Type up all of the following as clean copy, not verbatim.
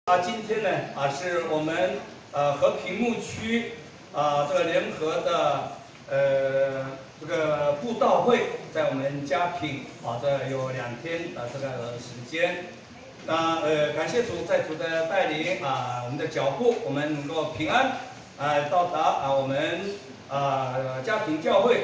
今天呢是我们和平牧区这个联合的这个布道会，在我们嘉平这有2天这个时间。那感谢主，在主的带领我们的脚步，我们能够平安到达我们嘉平教会。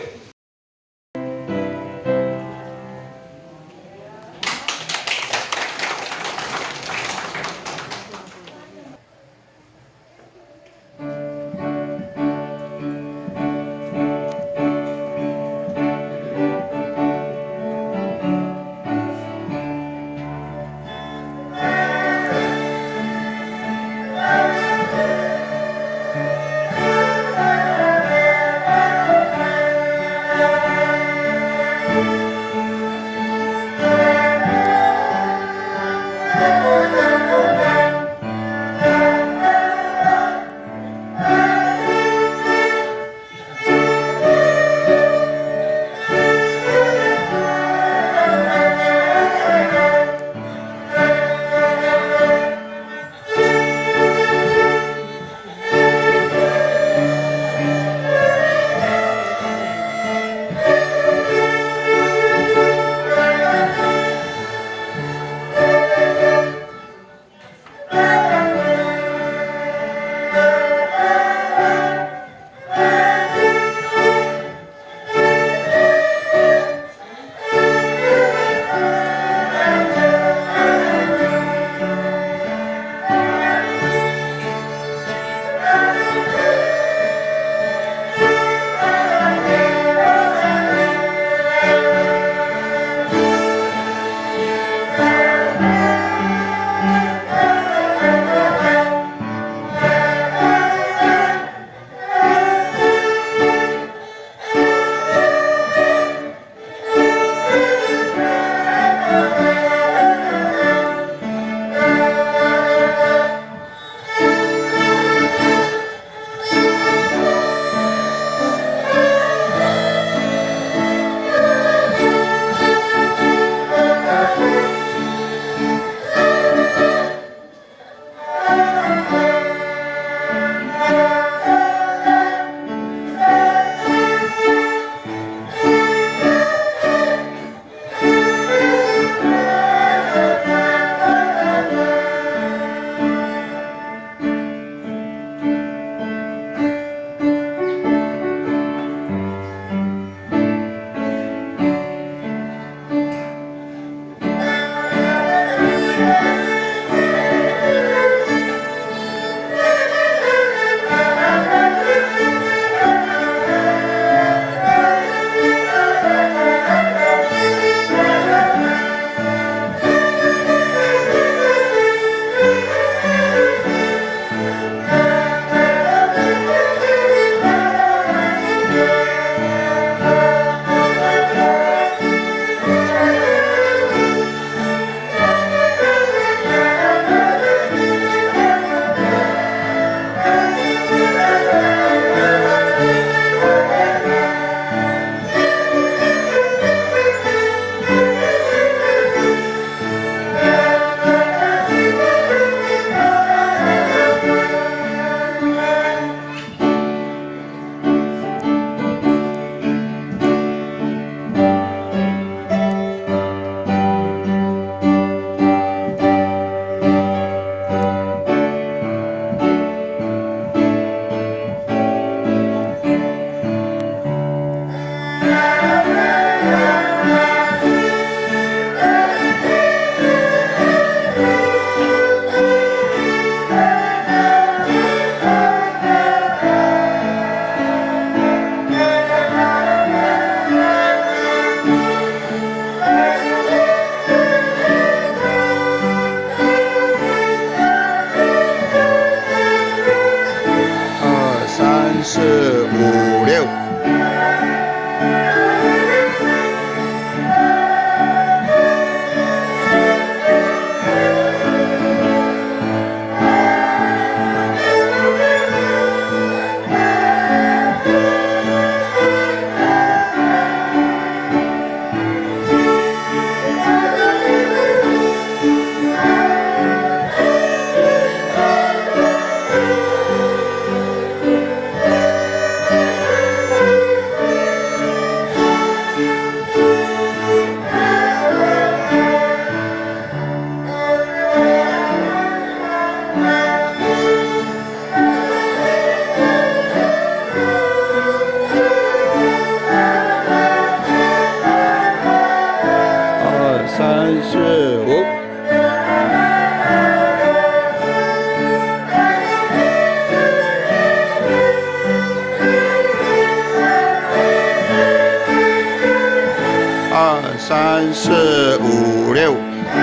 3、4、5、6。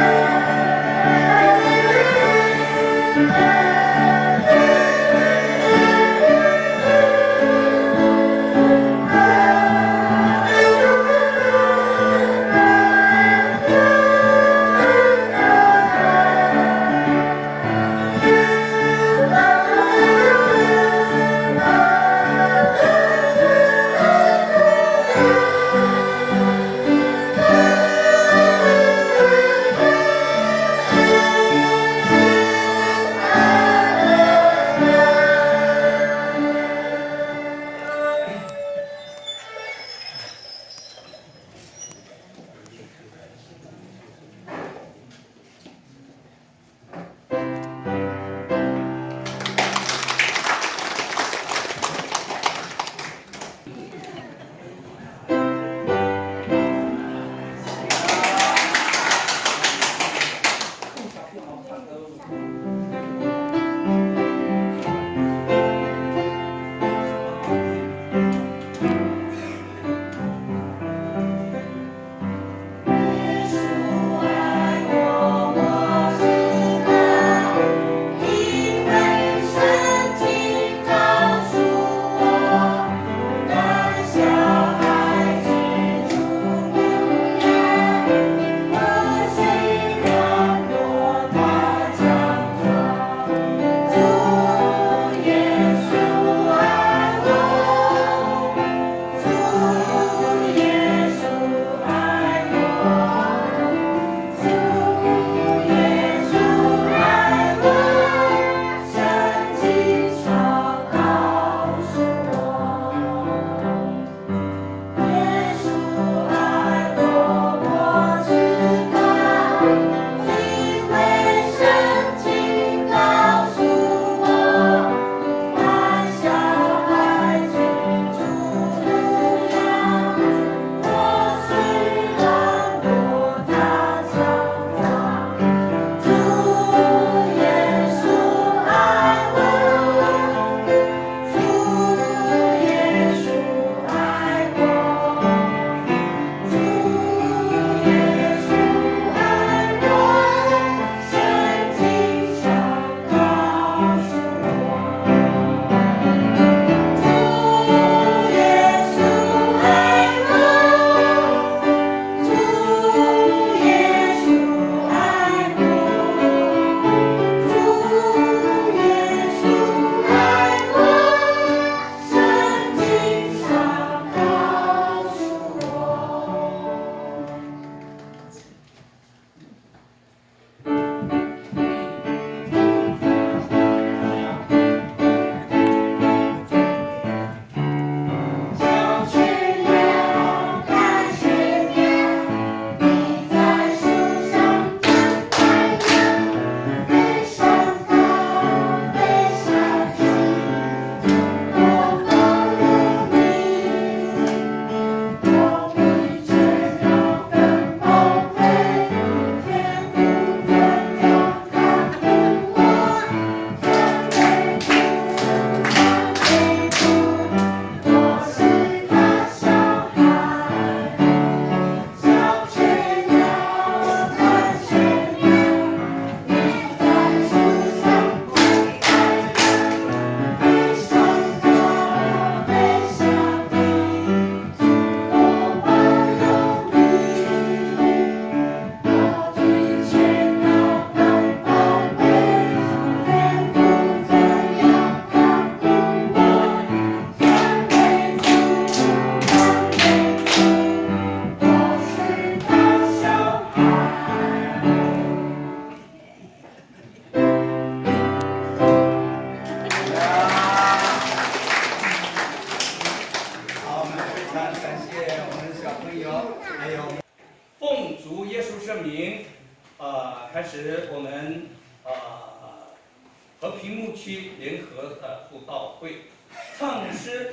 开始我们和平牧区联合的布道会唱诗，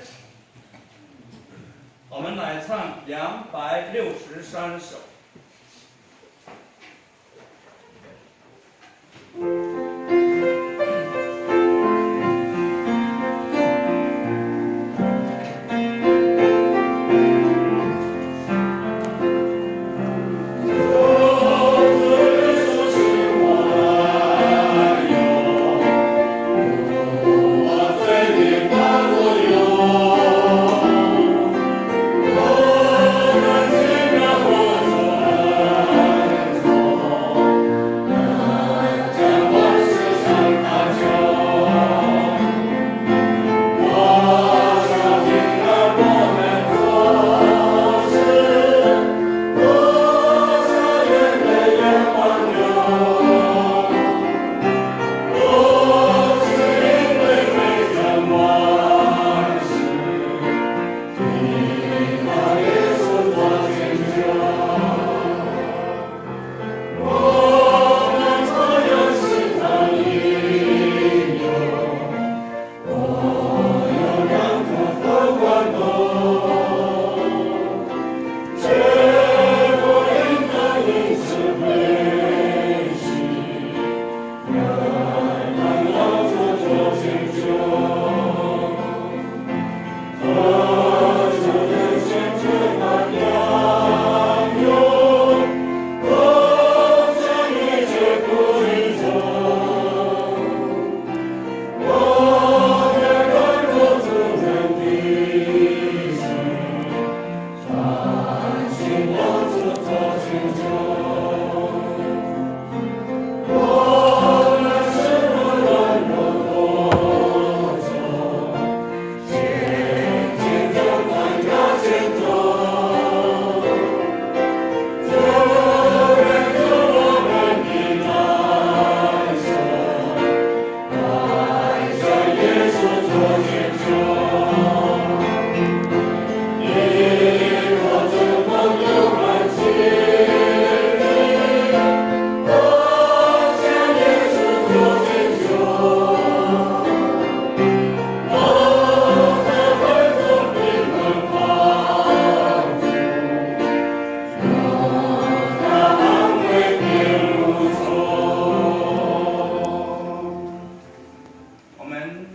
我们来唱263首。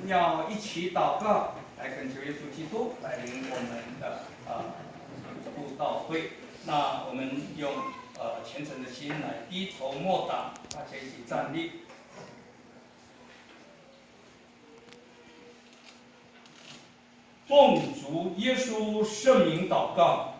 要一起祷告，来恳求耶稣基督来领我们的布道会。那我们用虔诚的心来低头默祷，大家一起站立。奉主耶稣圣名祷告，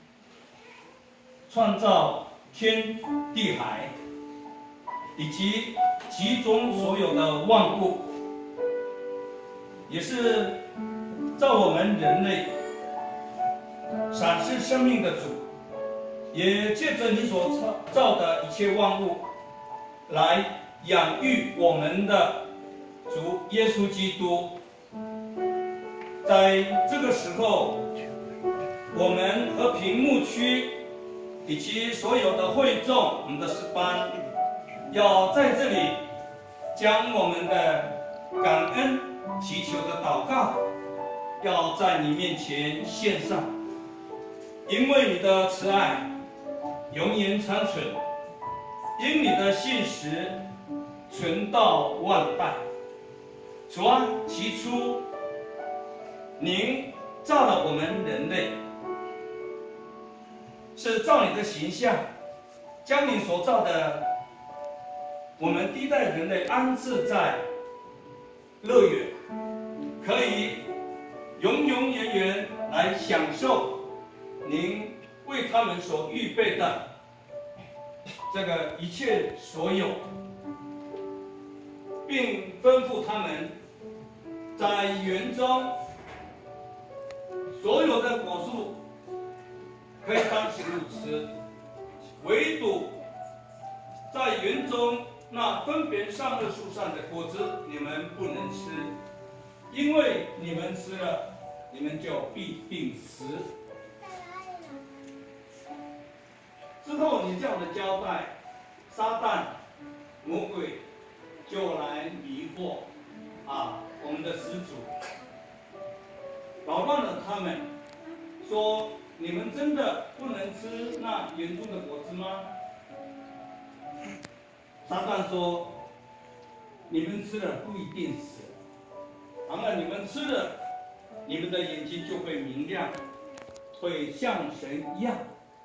创造天地海以及其中所有的万物，也是造我们人类赏赐生命的主，也借着你所造的一切万物来养育我们的主耶稣基督。在这个时候，我们和平牧区以及所有的会众，我们的诗班，要在这里将我们的感恩、祈求的祷告，要在你面前献上，因为你的慈爱永远长存，因你的信实存到万代。主啊，起初您造了我们人类，是照你的形象，将你所造的我们第一代人类安置在乐园，可以永永远远来享受您为他们所预备的这个一切所有，并吩咐他们在园中所有的果树可以当食物吃，唯独在园中那分别善恶树上的果子你们不能吃，因为你们吃了，你们就必定死。之后你这样的交代，撒旦、魔鬼就来迷惑我们的始祖，扰乱了他们，说你们真的不能吃那园中的果子吗？撒旦说，你们吃了不一定死，然而你们吃了，你们的眼睛就会明亮，会像神一样，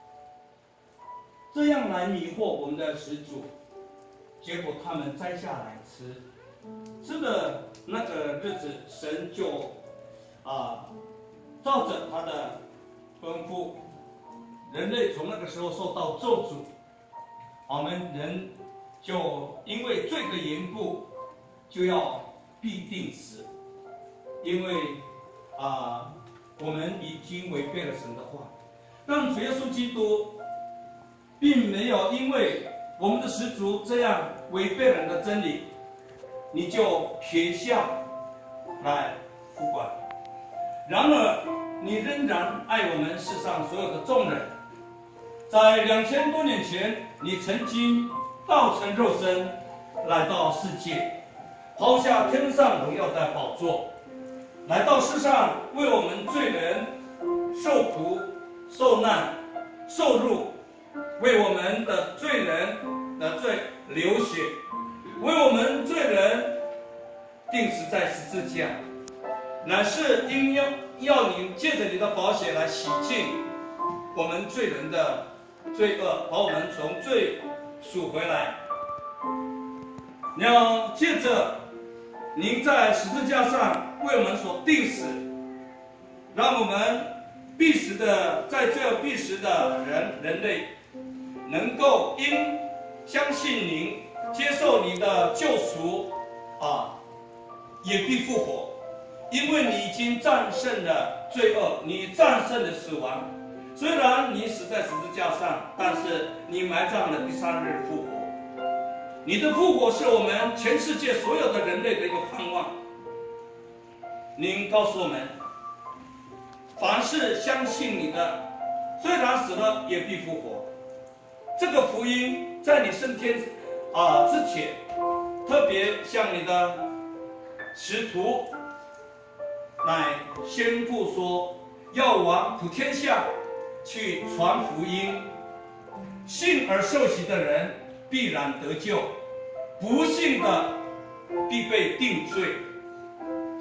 这样来迷惑我们的始祖。结果他们摘下来吃，吃的那个日子，神就照着他的吩咐，人类从那个时候受到咒诅，我们人就因为罪的缘故，就要必定死，因为我们已经违背了神的话。但主耶稣基督并没有因为我们的始祖这样违背人的真理，你就撇下来不管，然而你仍然爱我们世上所有的众人。在2000多年前，你曾经道成肉身来到世界，抛下天上荣耀的宝座，来到世上为我们罪人受苦、受难、受辱，为我们的罪人的罪流血，为我们罪人钉死在十字架，乃是因要你借着你的宝血来洗净我们罪人的罪恶，把我们从罪赎回来。你要借着您在十字架上为我们所钉死，让我们必死的在罪恶必死的人类，能够因相信您，接受你的救赎也必复活，因为你已经战胜了罪恶，你战胜了死亡。虽然你死在十字架上，但是你埋葬了第3日复活。你的复活是我们全世界所有的人类的一个盼望。您告诉我们，凡是相信你的，虽然死了也必复活。这个福音在你升天之前，特别向你的使徒来宣布说，要往普天下去传福音，信而受洗的人必然得救，不信的必被定罪。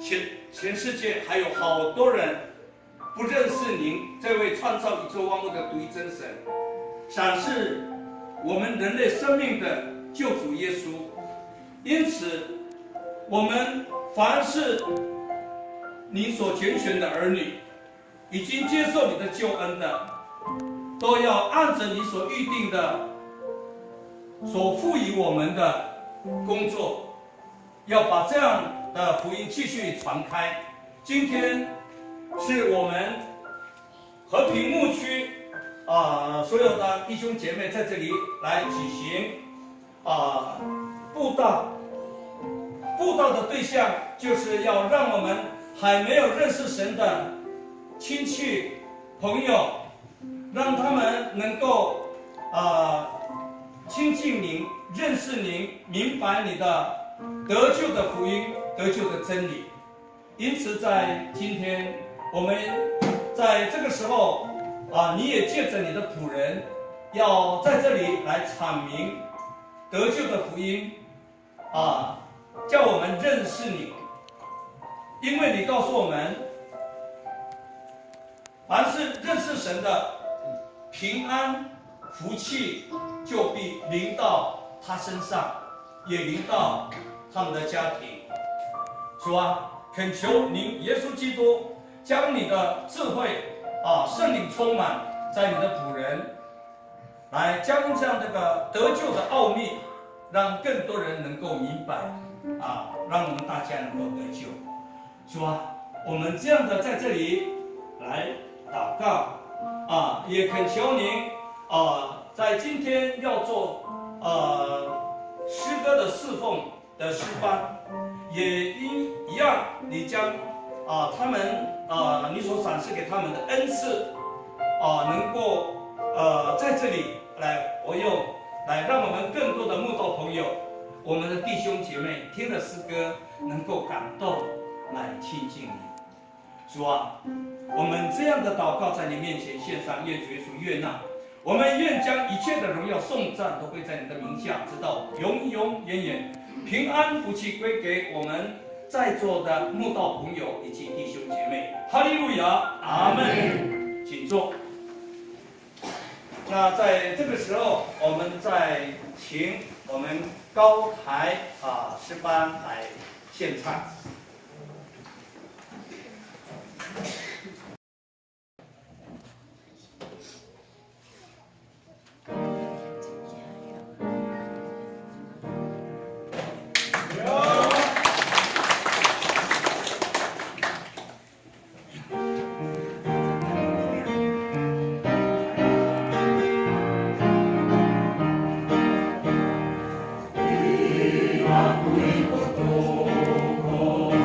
全世界还有好多人不认识您这位创造宇宙万物的独一真神，赏赐我们人类生命的救主耶稣。因此，我们凡是你所拣选的儿女，已经接受你的救恩的，都要按着你所预定的、所赋予我们的工作，要把这样的福音继续传开。今天是我们和平牧区所有的弟兄姐妹在这里来举行布道。布道的对象就是要让我们还没有认识神的亲戚朋友，让他们能够亲近您、认识您、明白你的得救的福音、得救的真理。因此，在今天我们在这个时候你也借着你的仆人，要在这里来阐明得救的福音叫我们认识你，因为你告诉我们，凡是认识神的，平安福气就必临到他身上，也临到他们的家庭。主啊，恳求您耶稣基督将你的智慧圣灵充满在你的仆人，来将这样这个得救的奥秘，让更多人能够明白让我们大家能够得救。主啊，我们这样的在这里来祷告也恳求您在今天要做诗歌的侍奉的诗班，也一样，你将他们你所展示给他们的恩赐能够在这里来活用，来让我们更多的慕道朋友，我们的弟兄姐妹听了诗歌能够感动，来亲近你。主啊，我们这样的祷告在你面前献上，愿主耶稣悦纳。我们愿将一切的荣耀颂赞都归在你的名下，直到永永远远。平安福气归给我们在座的慕道朋友以及弟兄姐妹。哈利路亚，阿门。请坐。那在这个时候，我们再请我们高台诗班来献唱。 Oh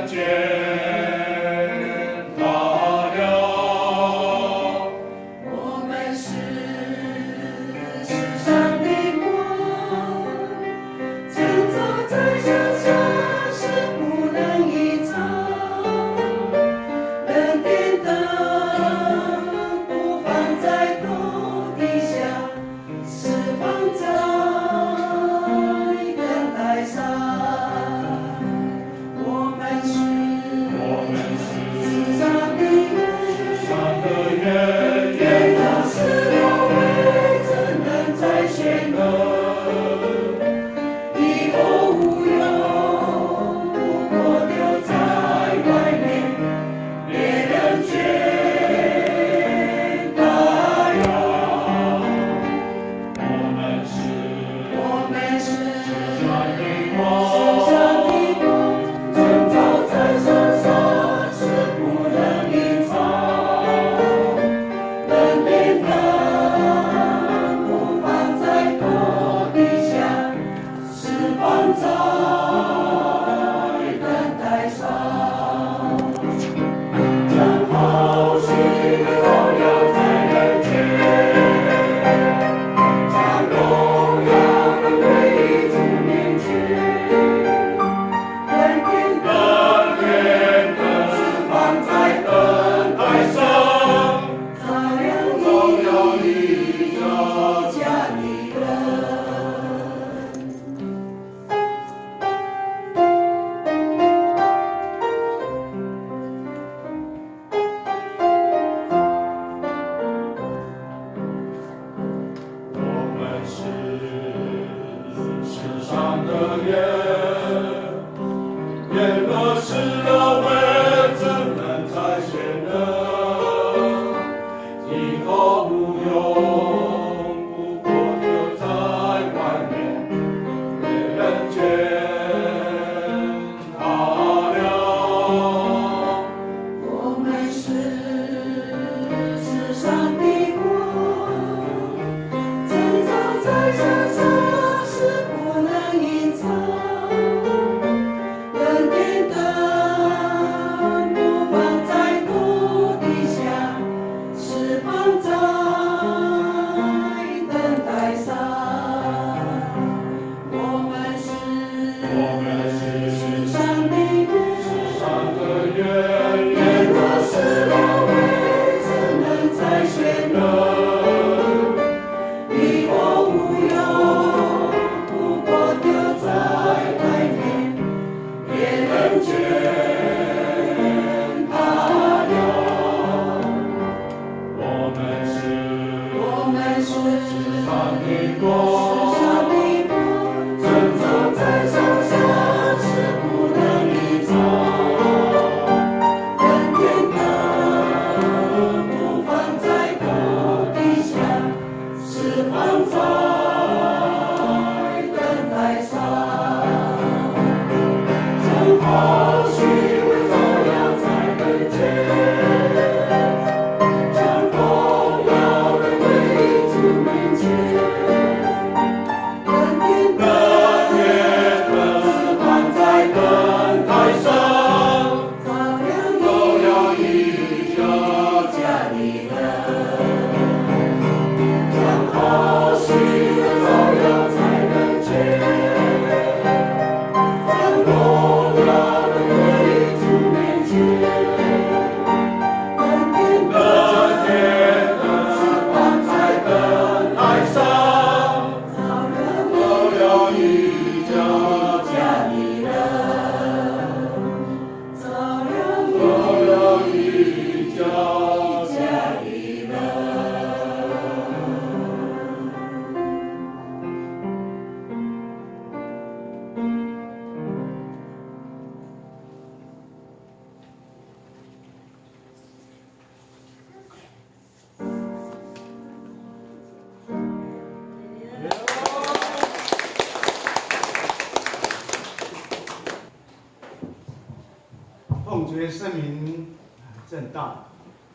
奉觉圣名正道。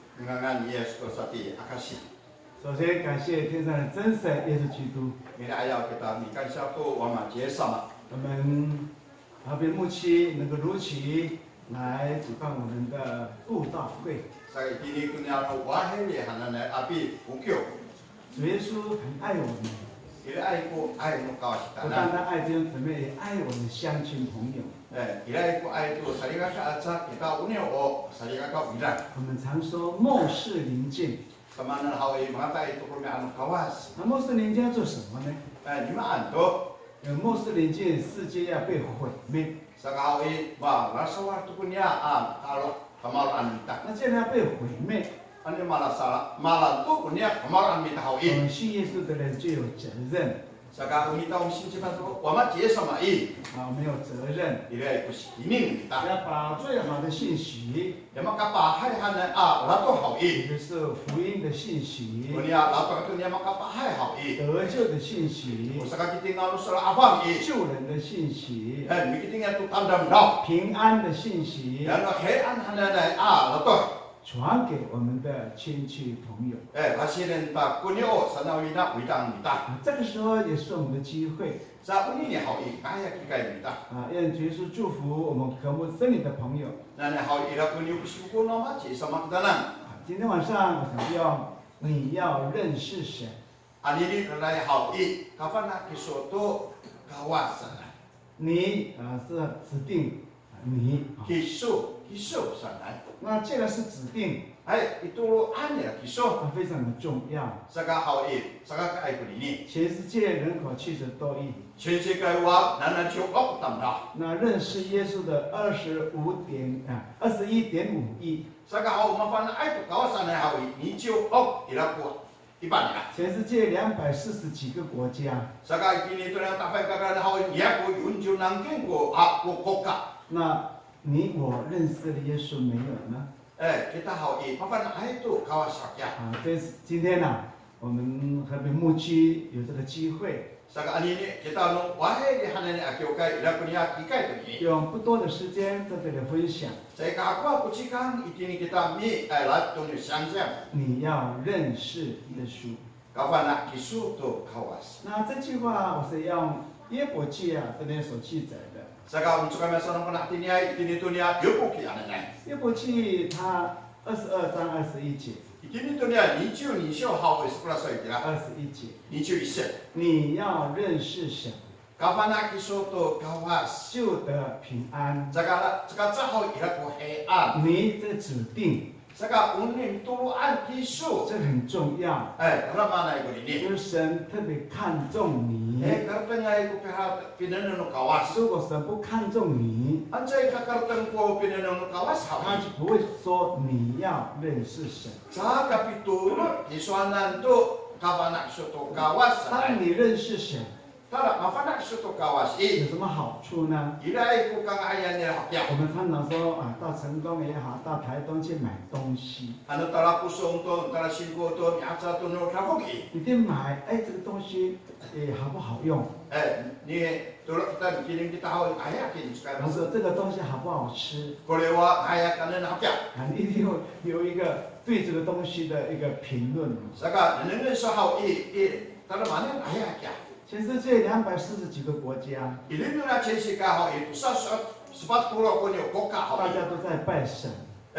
首先感谢天上的真神耶稣基督。我们和平牧区能够如期来举办我们的布道会。 Saya kini punya wahai hanan api ukyo. 主耶稣很爱我们， Ila aiku ai no 不 kawasitana. 单单爱弟兄姊妹，也爱我们的乡亲朋友。 Ila aiku ai tu sariga ka aca kita unio o sariga ka bilang. 我们常说末世临近， Kamanan hawai mata itu kurmi anu kawas. 那末世临近要做什么呢？ Di mana tu? 末世临近，世界要被毁灭。 Saka hawai ba rasa waktu punya kalau kamalan kita. 那既然要被毁灭， Ani malah salah malah tu punya kamalan kita 我 hawai. 们信耶稣的人就有责任 Saka umi tahu sini kita tu, wama cie sama i. 啊，我们有责任 Ila aiku ini kita. 要把最好的信息， Yang makapahai hanan lato hawai. 也就是福音的信息， Punya lato itu dia makapahai hawai. 得救的信息， Usaka kita ngalu salah abang i. 救人的信息， Mikitnya tu tanda mendau. 平安的信息， Yang hean hanan lato. 传给我们的亲戚朋友。 Hasilnya tak kunyo sana wina widang kita. 啊，这个时候也是我们的机会 Sa uni ni hawai kaya kita kita. 啊，愿主耶稣祝福我们渴慕真理的朋友。 Nana hawai ira kunyo kusuko nama cie sama kita nan. 啊，今天晚上我想要你要认识神， Ani ni lalai hawai kapan nak kisoto kawasan. 你是指定你啊， Kiso sana. 那既然是指定， Itu ane kiso. 非常的重要。 Saka hawai saka kai ini. 全世界人口70多亿， 全世界话nana cukup tanda. 那认识耶稣的21.5亿， Saka hawai mafana itu kawasan hawai ni cukup iraku ibannya. 全世界240几个国家， Saka ini tu yang tak payah kagak hawai dia ku yunju nangking ku aku koka. 那你我认识了耶稣没有呢？ Kita hawai mafana itu kawasan ya. 啊，这是今天呢、我们和平牧区有这个机会， Saka ani ni kita nu wahai di hanan akiokai iraku ni akikai tu ni. 用不多的时间在这里分享。 Saya aku cikan ini kita mi lat tu ni siang-siang. 你要认识耶稣。 Kapan nak kisu tu kawas. 那这句话我是用耶伯记啊这边所记载的。 Saka untuk kami sana pernah ini tu ni yokuki anan. 耶伯记它22章21节， Ini tu ni ni ciu ni siu hawai sekolah saya kira. 21节， Ni ciu isi. 你要认识神， Kapan nak kisu tu kawas. 就得平安。 Saka hawai iraku hean. 你这指定， Saka unin tuluan kisu. 这很重要， Karena mana iku ini? 就是神特别看重你。 Karena iku pinana nu kawas. 如果神不看重你， Anjay kakartang ko pinana nu kawas 他 hawai. 就不会说你要认识神。 Saka pitulot isuanan tu kapan nak kisu tu kawas. 当你认识神， Tara mafana kisu tu kawas 有 i. 什么好处呢？ Ila iku kang ayan ni hakya. 我们常常说啊，到成功也好，到台东去买东西， Ano tala kusong to, tala singko to, miatsa to no kafugi. 你得买，哎，这个东西，好不好用？ Ni tulok kita bikin kita hawai ayakin 然 sekarang. 后说这个东西好不好吃？ Kolewa ayakan na hakya. 啊，你一定有一个对这个东西的一个评论。 Saka nenen sa hawai tala mana ayakya. 全世界240几个国家， Ilinu na chensi ka hawai pusa sepat pulau ko ni koka 大 hawai. 家都在拜神，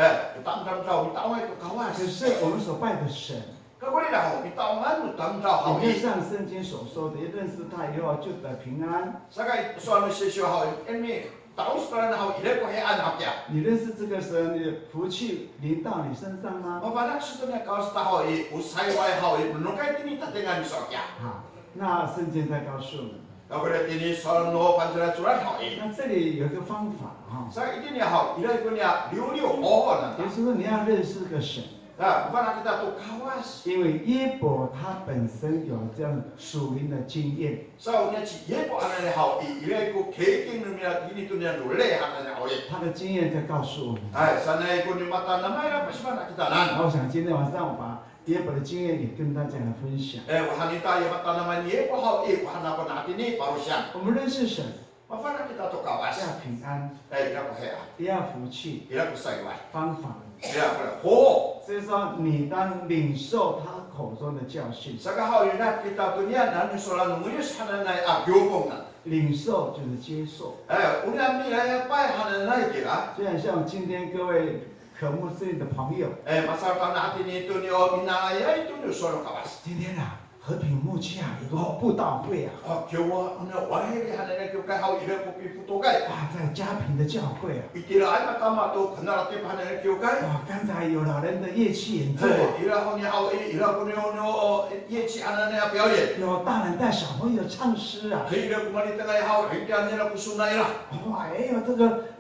Tam tam tau kita awai ko 可 kawas. 是我们所拜的神， Kaguli dah hawai kita awan tam tau 里面 hawai. 上圣经所说的，认识他以后就得平安。 Saka soal sesio hawai emi tahu sekarang hawai ile ko hean hakya. 你认识这个神，你的福气临到你身上吗？ Mapanak sebetulnya kawas tahu usai wai hawai menukai tini tak dengan sokya. 好，那圣经在告诉我们， Kau boleh tini soal no panjara curat hawai. 那这里有一个方法哈， Saya ini ni hawai ilai punya liu oh 也 nanti. 就是说你要认识这个神， Nah, bukan kita tu kawas. 因为耶伯他本身有这样属灵的经验， Saunya ci ye ko anane hawai ilai ko keking numia ini tu ni lule anane hawai. 他的经验在告诉我们。 Ai sana ko ni mata nama ya pasman kita nan. 我想今天晚上我把耶伯的经验也跟大家来分享。 Wahanita ya mata nama ni ye ko hawai wahana ko natin ni parusian. 我们认识神， Mafana kita tu kawas. 要平安， Ila ko hea. 也要福气， Ila ko sai wai. 方法。 Ila ko ho. 所以说，你当领受他口中的教训， Saka hawai na kita tu ni nan sola nunguyus hananai agyobong na. 领受就是接受。 우리 미래에 빠이 하는 나이기라. 就像今天各位渴慕圣灵的朋友， masalkan natin ito ni Minaya ito ni Solo Kawas. 今天啊，和平牧区啊有个布道会啊， 교와 오늘 와해리 하는 교회 하고 이래 뽑기 부도가. 哇，在嘉平的教会啊， 이때라 알마까마 또 그나라 때 하는 교회. 哇，刚才有老人的乐器演奏， 이라고니 하고 이라고니 예치 하는 애表演. 有大人带小朋友唱诗啊， 이라고 말이 때가 하고 이때 아니라 구수나이라. 哇，还有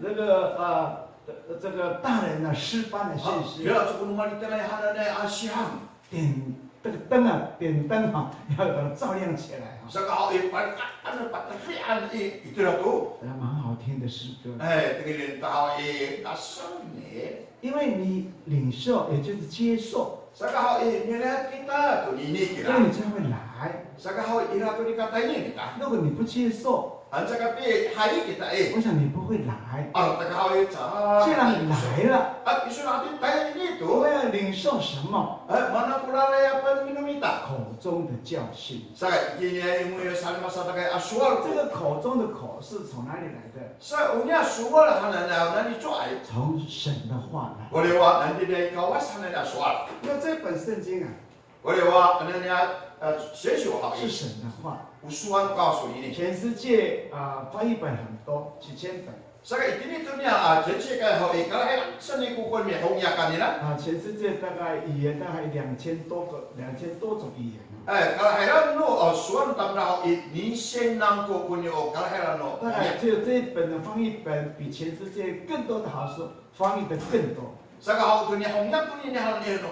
这个大人呢诗班的献诗， 그래가지고 말이 때가 하는 애 아시함. 点这个灯啊，点灯啊，要把它照亮起来啊， 그래서 이 발가락을 바닥에 있더라도. 蛮好听的诗歌。 되게 다이 낯선네. 因为你领受，也就是接受， Saka nila kita to nini 所以 kita. 你才会来。 Saka ira to dikatayin kita. 如果你不接受， Ang saka pi hari kita 我想你不会来。 Ang tagahaw sa. 既然你来了， At isu natin tayo 我 dito. 要领受什么？ Manakulala pan minumita. 口中的教训。 Saka ikinya yung salma sa tagay aswal 这 ko. 个口中的口是从哪里来的？ Sa unya aswal hanana nani choy. 从神的话来。 Olewa nandito kawas hanana aswal. 那这本圣经啊， Olewa hanana 写书好是神的话。 usuan 告诉你。 全世界翻译本很多，几千本。 Saka itinitunya 전 세계 ho ikala sani kukon mi hongyakan nila. 全世界大概语言大概2000多种语言。 Kalahiran no suan tamna ho nisen nang kukon yo kalahiran no. 大概只有这一本的翻译本比全世界更多的好书翻译的更多。 Saka ho dunia hongyak dunia ni hal ni no.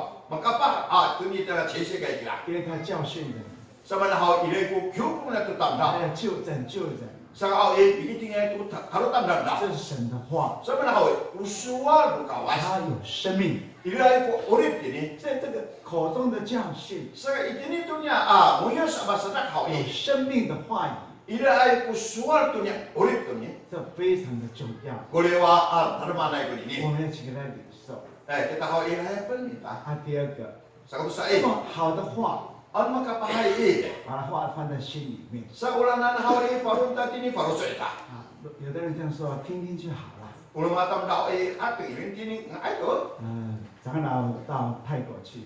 Makapa dunia tera 전 세계 ikila. 因为他教训人， Sama na ho ile ko kyupung na to 他 tamna. 要救人。 Saka ho bigiting to karo tamna na. 这是神的话， Sama na ho usua lu kawas. 他有生命。 Ile ko orip ni. 在这个口中的教训， Saka itinitunya muyo sa basada ho 有生命的话语， ile ko sual tunya orip tunya. 这非常的重要。 Golewa dharma ko ni. 我们要起来领受。 Kita ho ilahay penita. 第二个， Sa sa 这么好的话， ang makapahay 把话放在心里面。 sa ulanan na hawari parunta tini parusoita. 有的人这样说，听听就好了。 Ulo matam daw at irin tini nga ito. 长老到泰国去，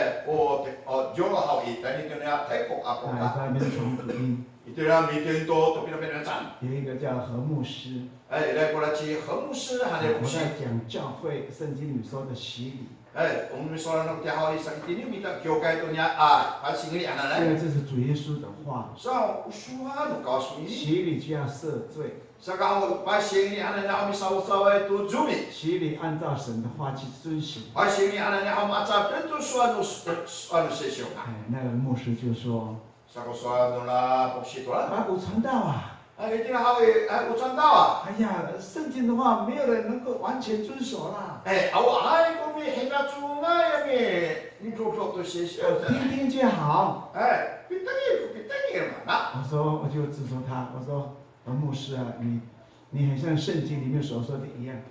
O Jolo hawi tani ito na teko ako 在 ka. 那边传福音。 Ito na mito to pinapinasan. 有一个叫何牧师， Ilay ko na si Hamusi 我 hanemusi. 在讲教会圣经里说的洗礼， Umisola ng tiyahawi sa itini mita kyokay ito niya pasingli 因 ananay. 为这是主耶稣的话， Sa usuhan no kausuni. 洗礼就要赦罪， Sa kawo pasingli ananay kami sawa ito jumi. 洗礼按照神的话去遵循。 Pasingli ananay kami atsa ito suano sesyo ka. 那个牧师就说 Sa kusuan na poksito la. 法古传道啊， Ay tinahawi utsan dawa. 哎呀，圣经的话没有人能够完全遵守啦， Aw ay kung may hinatsunga yami. Nitropok to sesyo. 听听就好。 Pitangir mana. 我就指出他，我说牧师啊，你很像圣经里面所说的一样。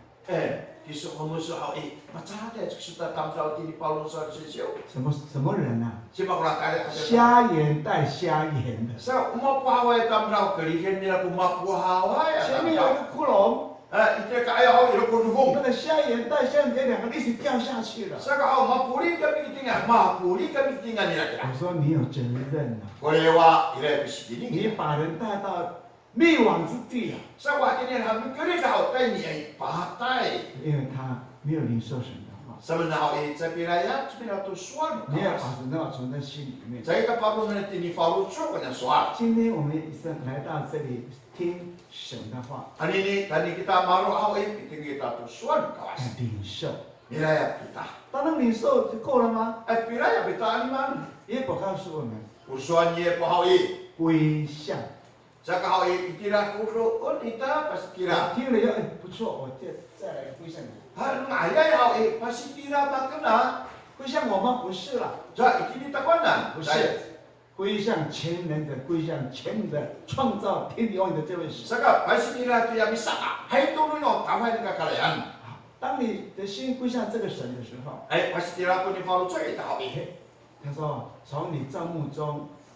Kiso komuso hawi. Matsada kita tamsaw tini Paulo sa sesyo. 什么人啊？ Si bakla kaya 瞎眼带瞎眼的， Sa umapuhaway tamsaw kalihin nila kumapuhaway. 前面有一个窟窿， Ito kaya ho ilo kunubong. 那个瞎眼带瞎眼两个一起掉下去了。 Sa kao mapuli kami tingnan, mapuli kami tingnan nila kaya. 我说你有责任啊， Kolewa ila bisini. 你把人带到灭亡之地啊， Sa wakati niya kami kuri sa hotay ni ay patay. 因为他没有领受神的话， Sa manahaw sa piraya, sa pinatusuan. 没有把神的话存在心里面。 Sa ikapagod na tinifarucho ko na suwa. 今天我们是来到这里听神的话， Anini, tani kita maro away, iting kita tusuan kawas. 领受。 Piraya kita. 当然领受就够了吗？ At piraya kita aliman. 耶稣告诉我们， Usuan niya po hawi. 归向。 Sa kahawi, itira kulo, ita, pas kira. 听了要不错，我再来归向你。 Hal ngayay hawi, pas itira makana. 归向我吗？不是啦， Sa itinita ko na. 不是，归向全能的，归向全能的创造天地万有的这位神。 Saka, pasinira ito yung misaka. Hay tuloy no, kamay ng kakalayan. 当你的心归向这个神的时候， Ay, pasinira ko ni Paulo sa itahawi. 他说从你帐幕中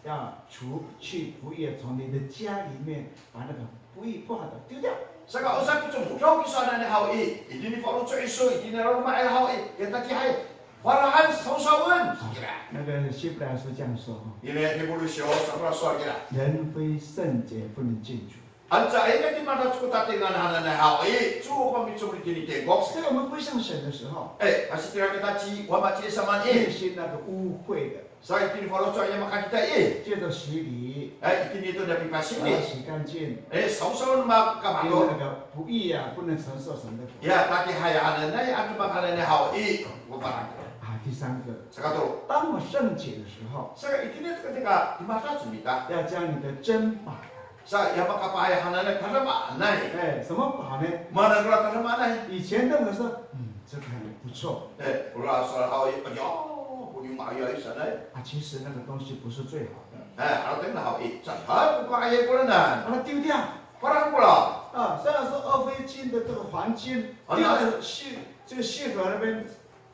要除去不义，从你的家里面把那个不义不好的丢掉。 Saka usap itu mudau kisah na hau ini follow cuy so ini rumah el hau yang tak kihai warahan sausawan. 那个希伯来书这样说哈， Ini evolusi sabra soal kira. 人非圣洁不能进主。 Anca ini di mana cukup tatingan hana na hau cukup pemicu begini tegok. 这个我们归向神的时候， Masih kira kita ci wama ci sama 内心那个污秽的， Saya ini follow cuy yang makan kita 借着洗礼， ini itu dari 把 pasien 它 ni. 洗干净。 Sausawan mak 因为 kamado. 那个不义啊，不能承受神的苦。 Ya taki haya hana na anu makanan na hau wabarang. 啊，第三个， Sakato. 当我圣洁的时候， Saya ini ketika di mata cumita. 要将你的珍宝， Saya yang makapaya hana na kada mana. 哎，什么宝呢？ Mana kula kada mana. 以前认为说，这个很不错 Kula soal hau yo punya maya sana. 啊，其实那个东西不是最好的， Kalau tengah hau saya buka ayat kula nan. 把它丢掉。 Parang kula. 啊，虽然说二非金的这个黄金，丢在这个谢河那边，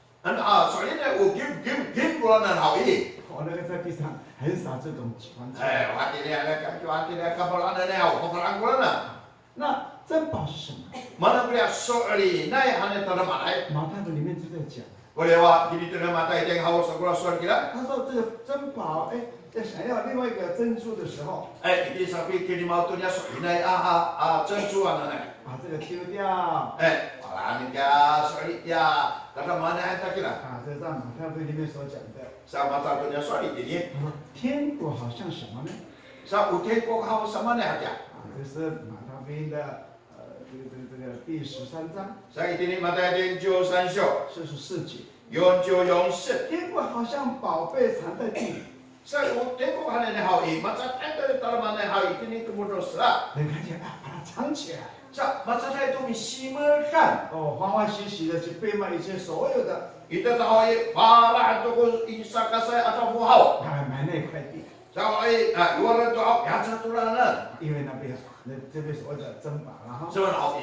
Soalnya game kula nan hau 我那个在地上很少这种黄金。 hati dia ada kapalan na hau parang kula na. 那珍宝是什么？ Mana kula soali nai hane tada malai. 马太福音里面就在讲， Boleh wa kini tada mata yang hau sakura soal kira. 他说这个珍宝，哎，在想要另外一个珍珠的时候， Ini sapi kini mau tu nya soali nai cencuan nai. 把这个丢掉。 Malah ni ya soali ya tada mana enta kira. 啊，这是按马太福音里面所讲的。 Sama satu nya soali ini. 他说天国好像什么呢？ Sa utek kok hau sama ne hati. 啊，这是马太福音的这个第13章 Sa ini mata yang jo sansyo. 44节。 Yon jo yong sit. 天国好像宝贝藏在地里， Sa utek kok hane ne hau masa enta tada mana hau ini kemudian sera. 人看见啊，把它藏起来。 Sa masa itu misimerkan. 哦，欢欢喜喜的去变卖一些所有的， Ita tahu para itu ko isa kasay atau buhaw. 啊，买那块地， Sa luar itu ya satu lana. 因为那边这边所谓的珍宝了哈。 Sebenarnya hau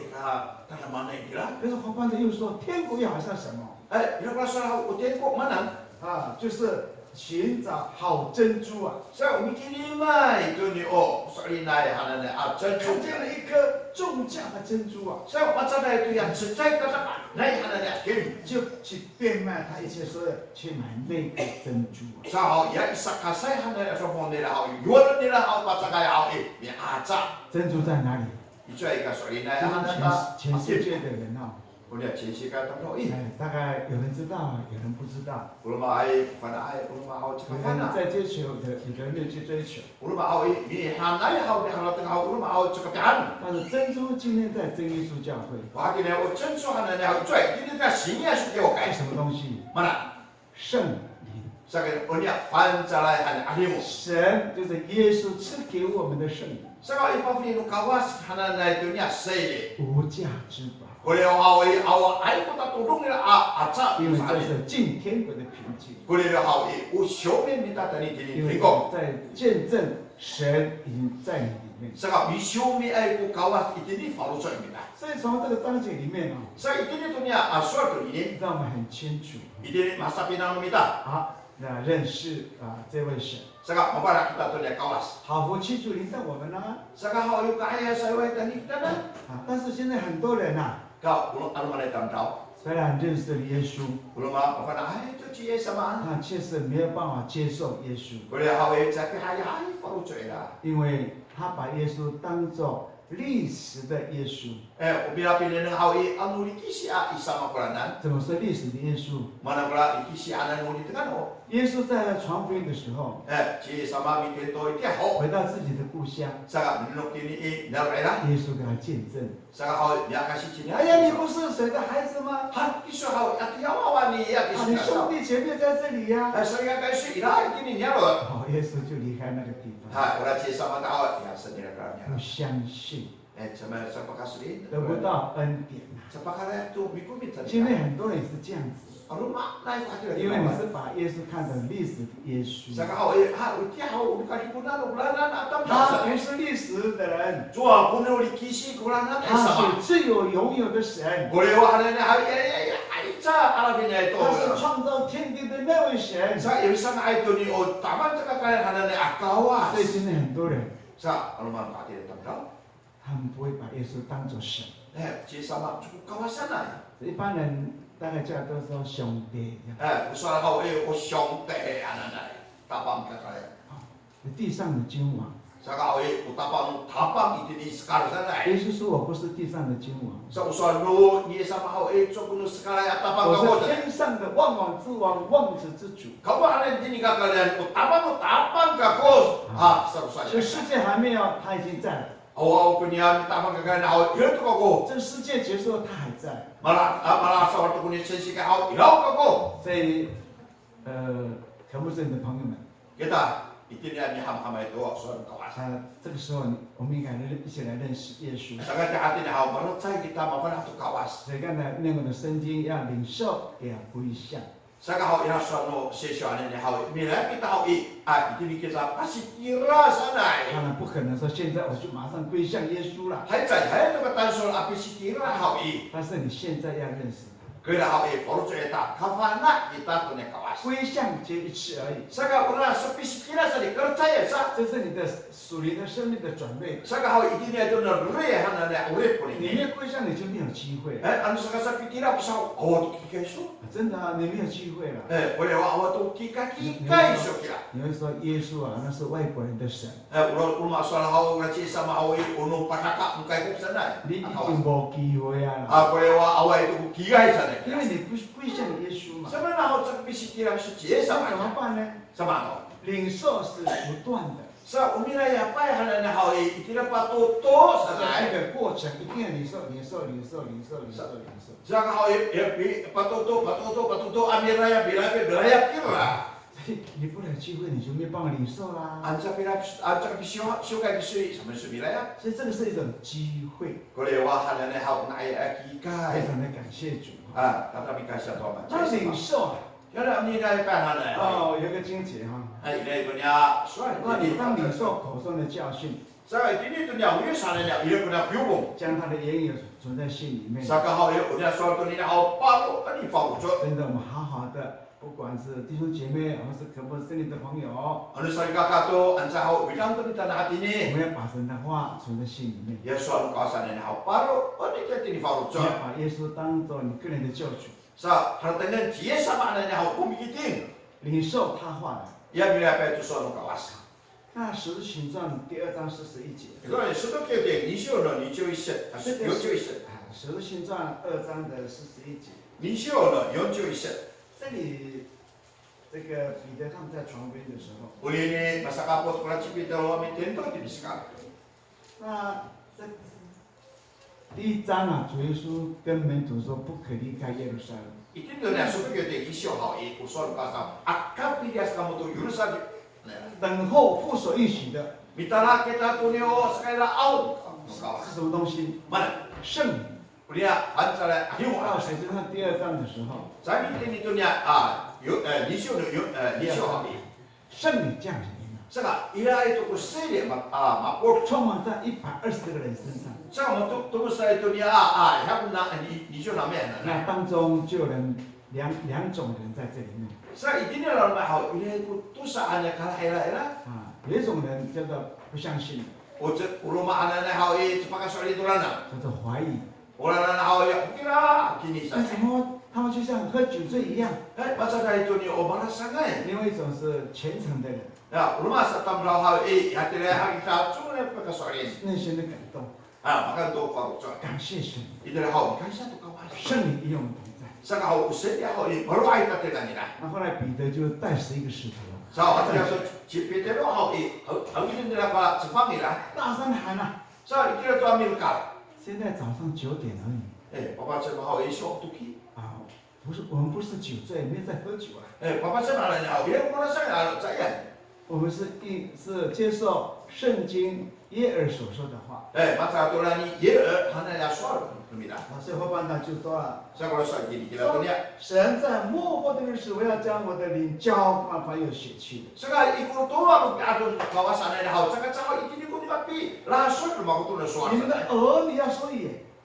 tada mana kira? 可是黄冠子又说，天国又好像什么？ Ila pasal hau utek kok mana? 啊，就是寻找好珍珠啊。 Sa umikini mai itu ni soalnya nai hanane 看 cencu. 见了一颗重价的珍珠啊， Sa macam itu yang sejak tada nai hanane kim. 就去变卖他一切所有，去买那颗珍珠啊。 Sa hau ya isa kasay hanane sa phone nila hau. Yuan nila hau pasal kaya hau ni aja. 珍珠在哪里？ Itu ika soalnya nai 这 hanane 是全世界的人啊， Punya cincin kata tahu 哎，大概有人知道，有人不知道。 belum ai pada ai belum hau 有 cakap 人 mana. 在追求的，有的人没有去追求。 Belum hau ini hanai hau di hau tengah hau belum hau cakap kan. 但是珍珠今天在真耶稣教会 Wah kini hau censu hanai hau cuy. Kini dah sini asyik dia 是 okai. 什么东西？ Mana? 圣灵。 Sakit punya pancarai hanai adimu. 神就是耶稣赐给我们的圣灵， Sekali pavli nu kawas hanai itu nya sei. 无价之宝， Boleh hau ai kota tudung ni aca 因为这 sahari. 是进天国的凭据， Boleh hau usyome minta tadi 因 kini 为 tingkong. 在见证神已经在你里面。 Sekali usyome ai ku kawas itu ni falu cuy minta. 所以从这个章节里面啊， Saya itu ni tu nya suatu ini. 让我们很清楚 Ini masa pinang minta. 啊，那认识啊这位神， Saka mapara kita tu nya kawas. 好福气就临到我们了 Saka hau yu kaya saya wai tani kita na. 啊。但是现在很多人呐、 Kau belum anu mana tam tahu. 虽然认识了耶稣， Belum apa ai itu cie sama. 但确实没有办法接受耶稣， Boleh hau cakap hai falu cuy lah. 因为他把耶稣当作历史的耶稣。 Bila pilih hau anu dikisi isa mapuranan. 怎么说历史的耶稣？ Mana pula dikisi anan mau di tengah no. 耶稣在传福音的时候， Cie sama mikir tu dia hau. 回到自己的故乡， Saka menuk ini nal lah. 耶稣给他见证 Saka hau dia kasih cini. 哎呀，你不是谁的孩子吗？ Han isu hau ati awan ni ya 啊，你 kisah. 兄弟姐妹在这里呀、 Saya kasih ilah ini nya lo. 哦，耶稣就离开那个地方， Ha, orang cie sama tahu ya sendiri kerana. 不相信， Sama siapa kasih 得不到恩典啊。 siapa kaya tu biku minta. 今天很多人也是这样子， Rumah naik aja. 因为你是把耶稣看成历史的耶稣， Saka hau dia hau bukan dipunan bulanan atau 他 biasa. 不是历史的人， Cua punya dikisi bulanan 他 sama. 是自有永有的神。 Boleh wah ada hari ya. Ai pencipta alam ini itu. 他是创造天地的那位神。 Sa yung isang ito ni o taman sa kakayan hanan ni akawas. 所以现在很多人， Sa ano man pati ng tanggal. 他们不会把耶稣当作神。 Ci sama cukup kawasan na. 一般人大概叫都说兄弟。 Usaha kau o siyong te anan tapang kakayan. 地上的君王。 Sa kau tapang iti ni sekar sana. 耶稣说：“我不是地上的君王， Sa usaha lo ni sama kau so kuno sekar at tapang 我 kau. 是天上的万王之王，万子之主。 Kau anan din kakayan o tapang kako. Sa usaha. 这世界还没有，他已经在了； Awaw ko niya tapang kakayan ako. Ito kako. 这世界结束了，他还在。 Mala sa waktu ko ni sensi ka ako. Ilaw kako. 所以，可不是你的朋友们， Kita itindihan ni ham-ham ito so kawasan. 这个时候我们应该一起来认识耶稣。 Sa kanya atin na ako, marot sa kita mapana ito kawas. 所以刚才念我的圣经要领受，也要归向。 Sa kahaw inaso no sesyo anin ni hawi. Mila kita hawi itindi kita pasitira sanay. 当然不可能说现在我就马上归向耶稣了， Hay chay hay ito katansol apisitira hawi. 但是你现在要认识他， Kaya hawi poro sa ita kafana kita to ni kawas. 归向只有一次而已。 Sa kauna sa pisitira sa di kercaya sa. 这是你的属灵的生命的转变。 Sa kahaw itindi ito na rehan na na urip ko 你 ni. 没有归向，你就没有机会。 Ano sa kasapitira pisaw awat kikeso. 真的啊，你没有机会了。 Wala wa awat kikakikay so kila. 你会说耶稣啊，那是外国人的神， Ulo umasal haw nga si sa mahawi unong pakaka mukay ko sanay. 你已经没机会啊。 Kaya wa away ito kikay sanay. 因为你不归向耶稣嘛。 Sa mga naho sa pisitira sa siya 那 sa 怎么 mga. 办呢？ Sa mga. 领受是不断的， Sa uminaya pa hanan na haw itira patuto 这 sanay. 个过程一定要领受，领受，领受，领受，领受，领受。 Sa haw patuto amiraya bilaya kira. 所以你不了机会，你就没办法领受啦。 Ansa pisyo kay pisyo sa mga bilaya. 所以这个是一种机会， Kaya wa hanan na haw na ay 非 kikay. 常的感谢主。 Tatabi ka siya to man. 那领受啊， Kaya uminaya pa hanan. 哦，有个经节哈， Ay ilay ko niya. So 那你当领受口中的教训， Sa itinito niya, uyo sana niya, iyo ko na piyubong. 将他的言语存在心里面。 Sa kahaw iyo, niya suwalto niya ako, palo, ani pangutso. 真的，我们好好的，不管是弟兄姐妹，或是可不是你的朋友，我 Ano sa kakato, ang sa ako, bilang to nita na atin ni. 们要把神的话存在心里面， Yesu ano kawasan niya ako, paro, ani kaya tinipangutso. 要把耶稣当做你个人的救主， Sa haratangan, siya sa mana niya ako, pumikiting. 领受他话来。 Iya bila pa ito sa ano kawasan. 那使徒行传第2章41节， Ikaw, sudo kayo din, nisyo no, nisyo iset. 这个 Yonjo 是 iset. 使徒行传2章的41节， Nisyo no, yonjo iset. 这里这个彼得他们在床边的时候， Uli ni, masakapot ko na si Peter, wami tento, tinisikap. 那在第1章啊，主耶稣跟门徒说不可离开耶路撒冷。 Itinto niya, sudo kayo din, isyo ako, ikuson ka sa, akap pidias ka mo to, yurusan. 等候父所应许的 Mitala kita tunyo sa kaila out. 是什么东西？ Mana? 圣灵。 Uliya, ansala, ayun 到 mo. 使徒行传第2章的时候， Sabi din ito niya, nisyo habi. 圣灵降临了， Saka, ila ito ko sili, maport. 充满在120个人身上。 Saka, matutubos na ito niya, ihapon na, nisyo namin. 那当中就有两种人在这里面 Sa, itinila naman ako, ila ito to saan niya kalaila-ila. 啊，有一种人叫做不相信的， O, urumaan na ako, tsapakasali ito lang na. 叫做怀疑。 Wala na ako, kira, 为 kinisa. 什么他们就像喝酒醉一样？ Masa na ito niyo, o, malasangay. 另外一种是虔诚的人， Rumasa tamlaw ako, hatila hakita, tsuna pagkasolin. 内心的感动， Makanto pa ko. 感谢神， Ito na ako, kaysa to kawas. 圣灵与我们同在。 Sa ako, usin niya ako, maruay na tila nila. 那后来彼得就带11个使徒， Sa ako, si Peter ako, ang ito nila pa sa pamila. 大声喊啊！ Sa ito na to Amerika. 现在早上9点而已 Papatsa mo ako, isyo tuki. 啊，不是我们不是酒醉，没在喝酒啊， Papatsa mo na niya ako, ilan ko na sa yan. 我们是接受圣经耶尔所说的话。 Masa to na ni Yer, hana niya swal. Lumila. 啊，所以后半段就说了， Sa ko sa gili, kila to niya. 神在末后的日子，我要将我的灵浇灌凡有血气的。 Saka ikuto ako, atong kawasan na niya ako. Saka sa ako, itini ko ni Papi, lasot, lumakuto na swal. 你们的儿女要说也，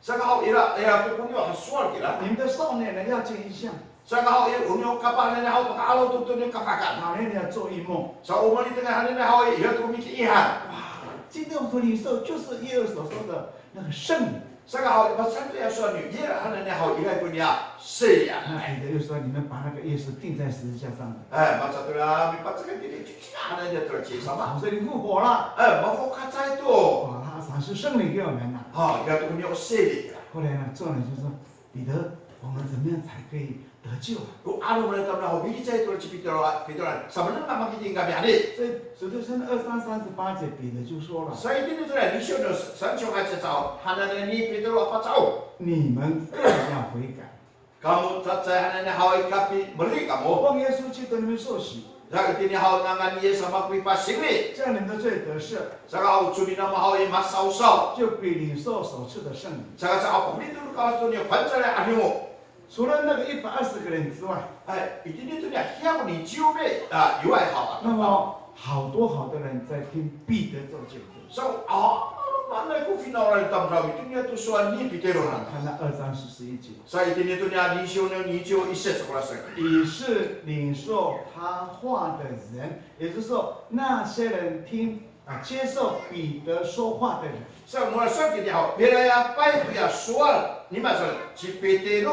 Saka hau ira tu punyo hasual kira. 你们的少年人要见异象， Saka hau unyo kapah nene hau paka alo tu tunyo kafakan. 老年人要做异梦。 Sa umali tengah nene hau ira tu miki ihan. 哇，今天我们领受就是耶和所说的那个圣灵。 Saka hau pasal tu ya suan ni ira nene hau ira punya seya. 那彼得又说：“你们把那个耶稣钉在十字架上了， Masa tu lah mi pasal kan dia cakap nene tu cik sama. 所以你复活了。 Mau kacai tu. ” 哇，他赏赐圣灵给我们了。 Ha, ira tu punya seya. 后来呢，众人就说：“彼得，我们怎么样才可以得救啊 Ku anu mulai tahu hau biji cai tu Peter. Sebenarnya memang kita enggak biasa. 所以使徒行传23、38节，彼得就说了 Saya ini tu lah, nisyo tu sancho aja tahu. Hana ni Peter apa tahu? 你们更要悔改， Kamu tak saya hana hau ikapi beri kamu. 奉耶稣基督你们受洗， Saya ini hau nangan ye sama kui pasing ni. 这样你们的罪得赦， Saya hau cumi nama hau ye mas sausau. 就比领受所赐的圣灵。 Saya hau pembeli dulu kau tu ni pancar anu. 除了那个120个人之外， Ini tu dia hiam ni jiu be. Yuai hau. 那么好多人在听彼得做见证。 So mana ku final orang tam tahu itu ni tu soal ni Peter orang. 看到2章41节， Saya ini tu dia nisyo isi sekolah saya. 已是领受他话的人，也就是说那些人接受彼得说话的人。 So mula soal kita hau. Bila ya apa itu ya soal ni masalah si Peter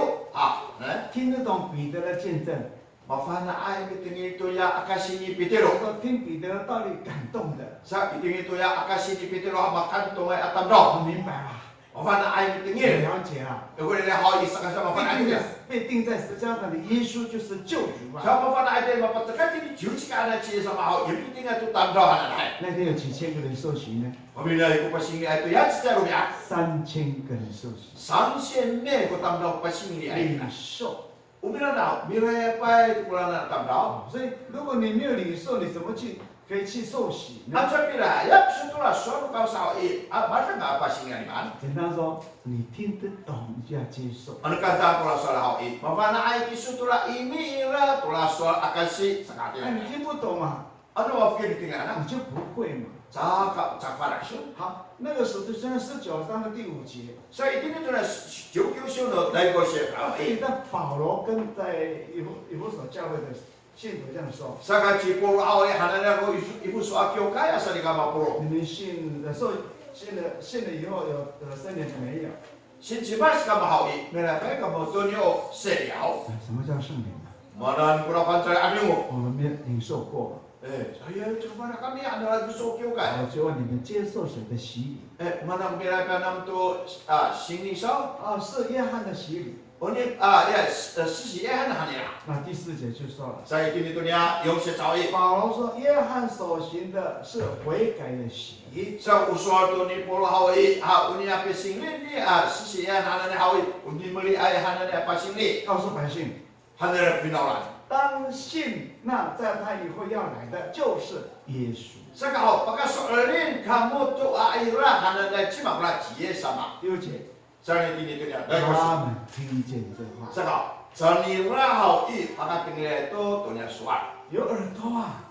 tu 听得懂彼得的见证， Mafana ay bitingi itu ya akasi ni Peter. 说听彼得的道理感动的， Sa bitingi itu ya akasi ni Peter makan tu ay atam dah. 我明白了， Mafana ay 也 bitingi. 了解了。 Aku dah hau isa kasi mafana ay dia. 被钉在十字架上的耶稣就是救主嘛。 Sa mafana ay dia mapatakan ini jiu cika ada cie sama hau. Yang penting itu tanda hana ay. 那天有几千个人受洗呢 Pabila iku pasing ay itu ya cita rupiah. ？3000个人受洗， Samsian me ko tanda pasing ni ay. 领受。 Umila na bila apa itu pula na tanda. 所以如果你没有领受，你怎么可以去受洗呢？ Aja bila ya setelah suatu kau sahau macam apa pasing ni man. 简单说，你听得懂你就要接受。 Ano kata pula soal hau i? Mafana ay kisu tula imi ira tula soal akasi 那 sakati. 你听不懂嘛， Ano mafkin tinggal na? 你就不会嘛。 Cak faraksyon. 好，那个使徒行传19章的第5节， Sa itini tu na jauh-jauh no dahil ko siya. 这里在保罗跟在以弗所教会的信徒这样说： Sa kachi puro away hanan ko ibu so akyo kaya sa di kama puro. 你们信了以后有得圣灵没有？ Sinsimas ka mahawi. Merakay ka mo tunyo seriyaw. 什么叫圣灵呢？ Manan ko na pansay ano mo. 我们没有领受过， Saya cuma na kami ano lang gusto akyo kaya. 我就问你们接受谁的洗礼？ Manang merakay nam to sinisaw. 是约翰的洗礼。 Oni sisiyahan hanira. 那第4节就说了。 Sa itini tu niya yung siya tawid. 保罗说：“约翰所行的是悔改的洗。 Sa usual to ni Paul hawi uni apa singli ni sisiyan hanan hawi uni meli ay hanan apa singli 告诉百姓， hanan pinawalan. 当信那在他以后要来的就是耶稣。 Sa kao pagkasolin kamu to aira hanan ay chimagla chiye sama. 第5节， Sa itini tu niya. 他们听见这话， Sa kao sa ni hawi pagkatingile to to niya suat. 有耳朵啊，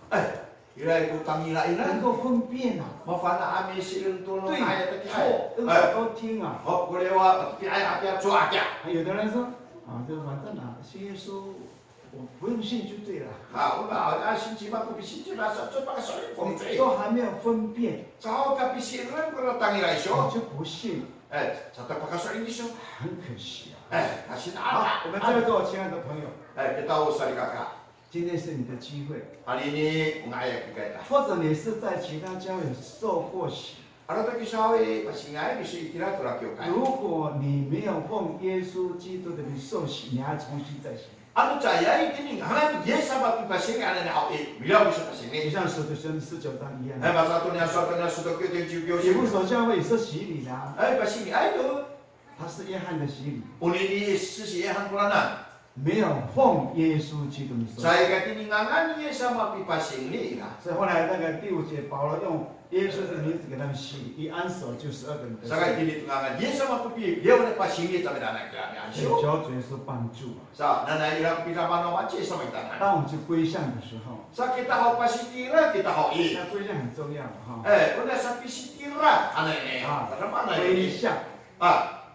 Ilay ko tangila 能 ila. 够分辨啊， Mafana ami silun to no 对 ay 错 taki 用耳朵听啊。 Hop kulewa pi ay apya chua akya. 有的人说啊，就反正啊，信耶稣，我不用信就对了， Ha uba sinchima ko bisinchima sa to pagkasolin ko. 都还没有分辨， Sa ka pisiran ko na tangila 我 iso. 就不信， Sa pagkasolin iso. 很可惜啊。 Kasi 好， na 我们在座亲爱的朋友， kita usah kakak. 今天是你的机会。 Hari ini ngaya kita. 或者你是在其他教会受过洗， Ano to kisawi pasingay bisi itira tulak yo kay. 如果你没有奉耶稣基督的名受洗，你还重新再洗， Ano caya ikini hangan yes sama pasing ana na hawi. Bila bisa pasing 就 ni. 像使徒行传19章一样。 Basa to niya sa to niya sudo kyo ting jiu 以弗 yo. 所教会也是洗礼的啊， Pasing ay to. 他是约翰的洗礼， Unini sisi han kulanan. 没有奉耶稣基督的名受洗。 Saya katini ngangan yes sama pasing ni ila. 所以后来那个第5节，保罗用耶稣的名字给他们洗礼，一安手就12个人得 Sa 救。 katini ngangan yes sama pipi. Dia na pasing ni tabi na kaya ni 求 ansyo. 主耶稣帮助啊！ Sa nanay ilang pinama no machi sa may tanan. 当我们去归向的时候， Sa kita haw pasitira kita haw i. 那归向很重要哈。 Una sa pisitira ano ni. Tama na 归 yun. 向，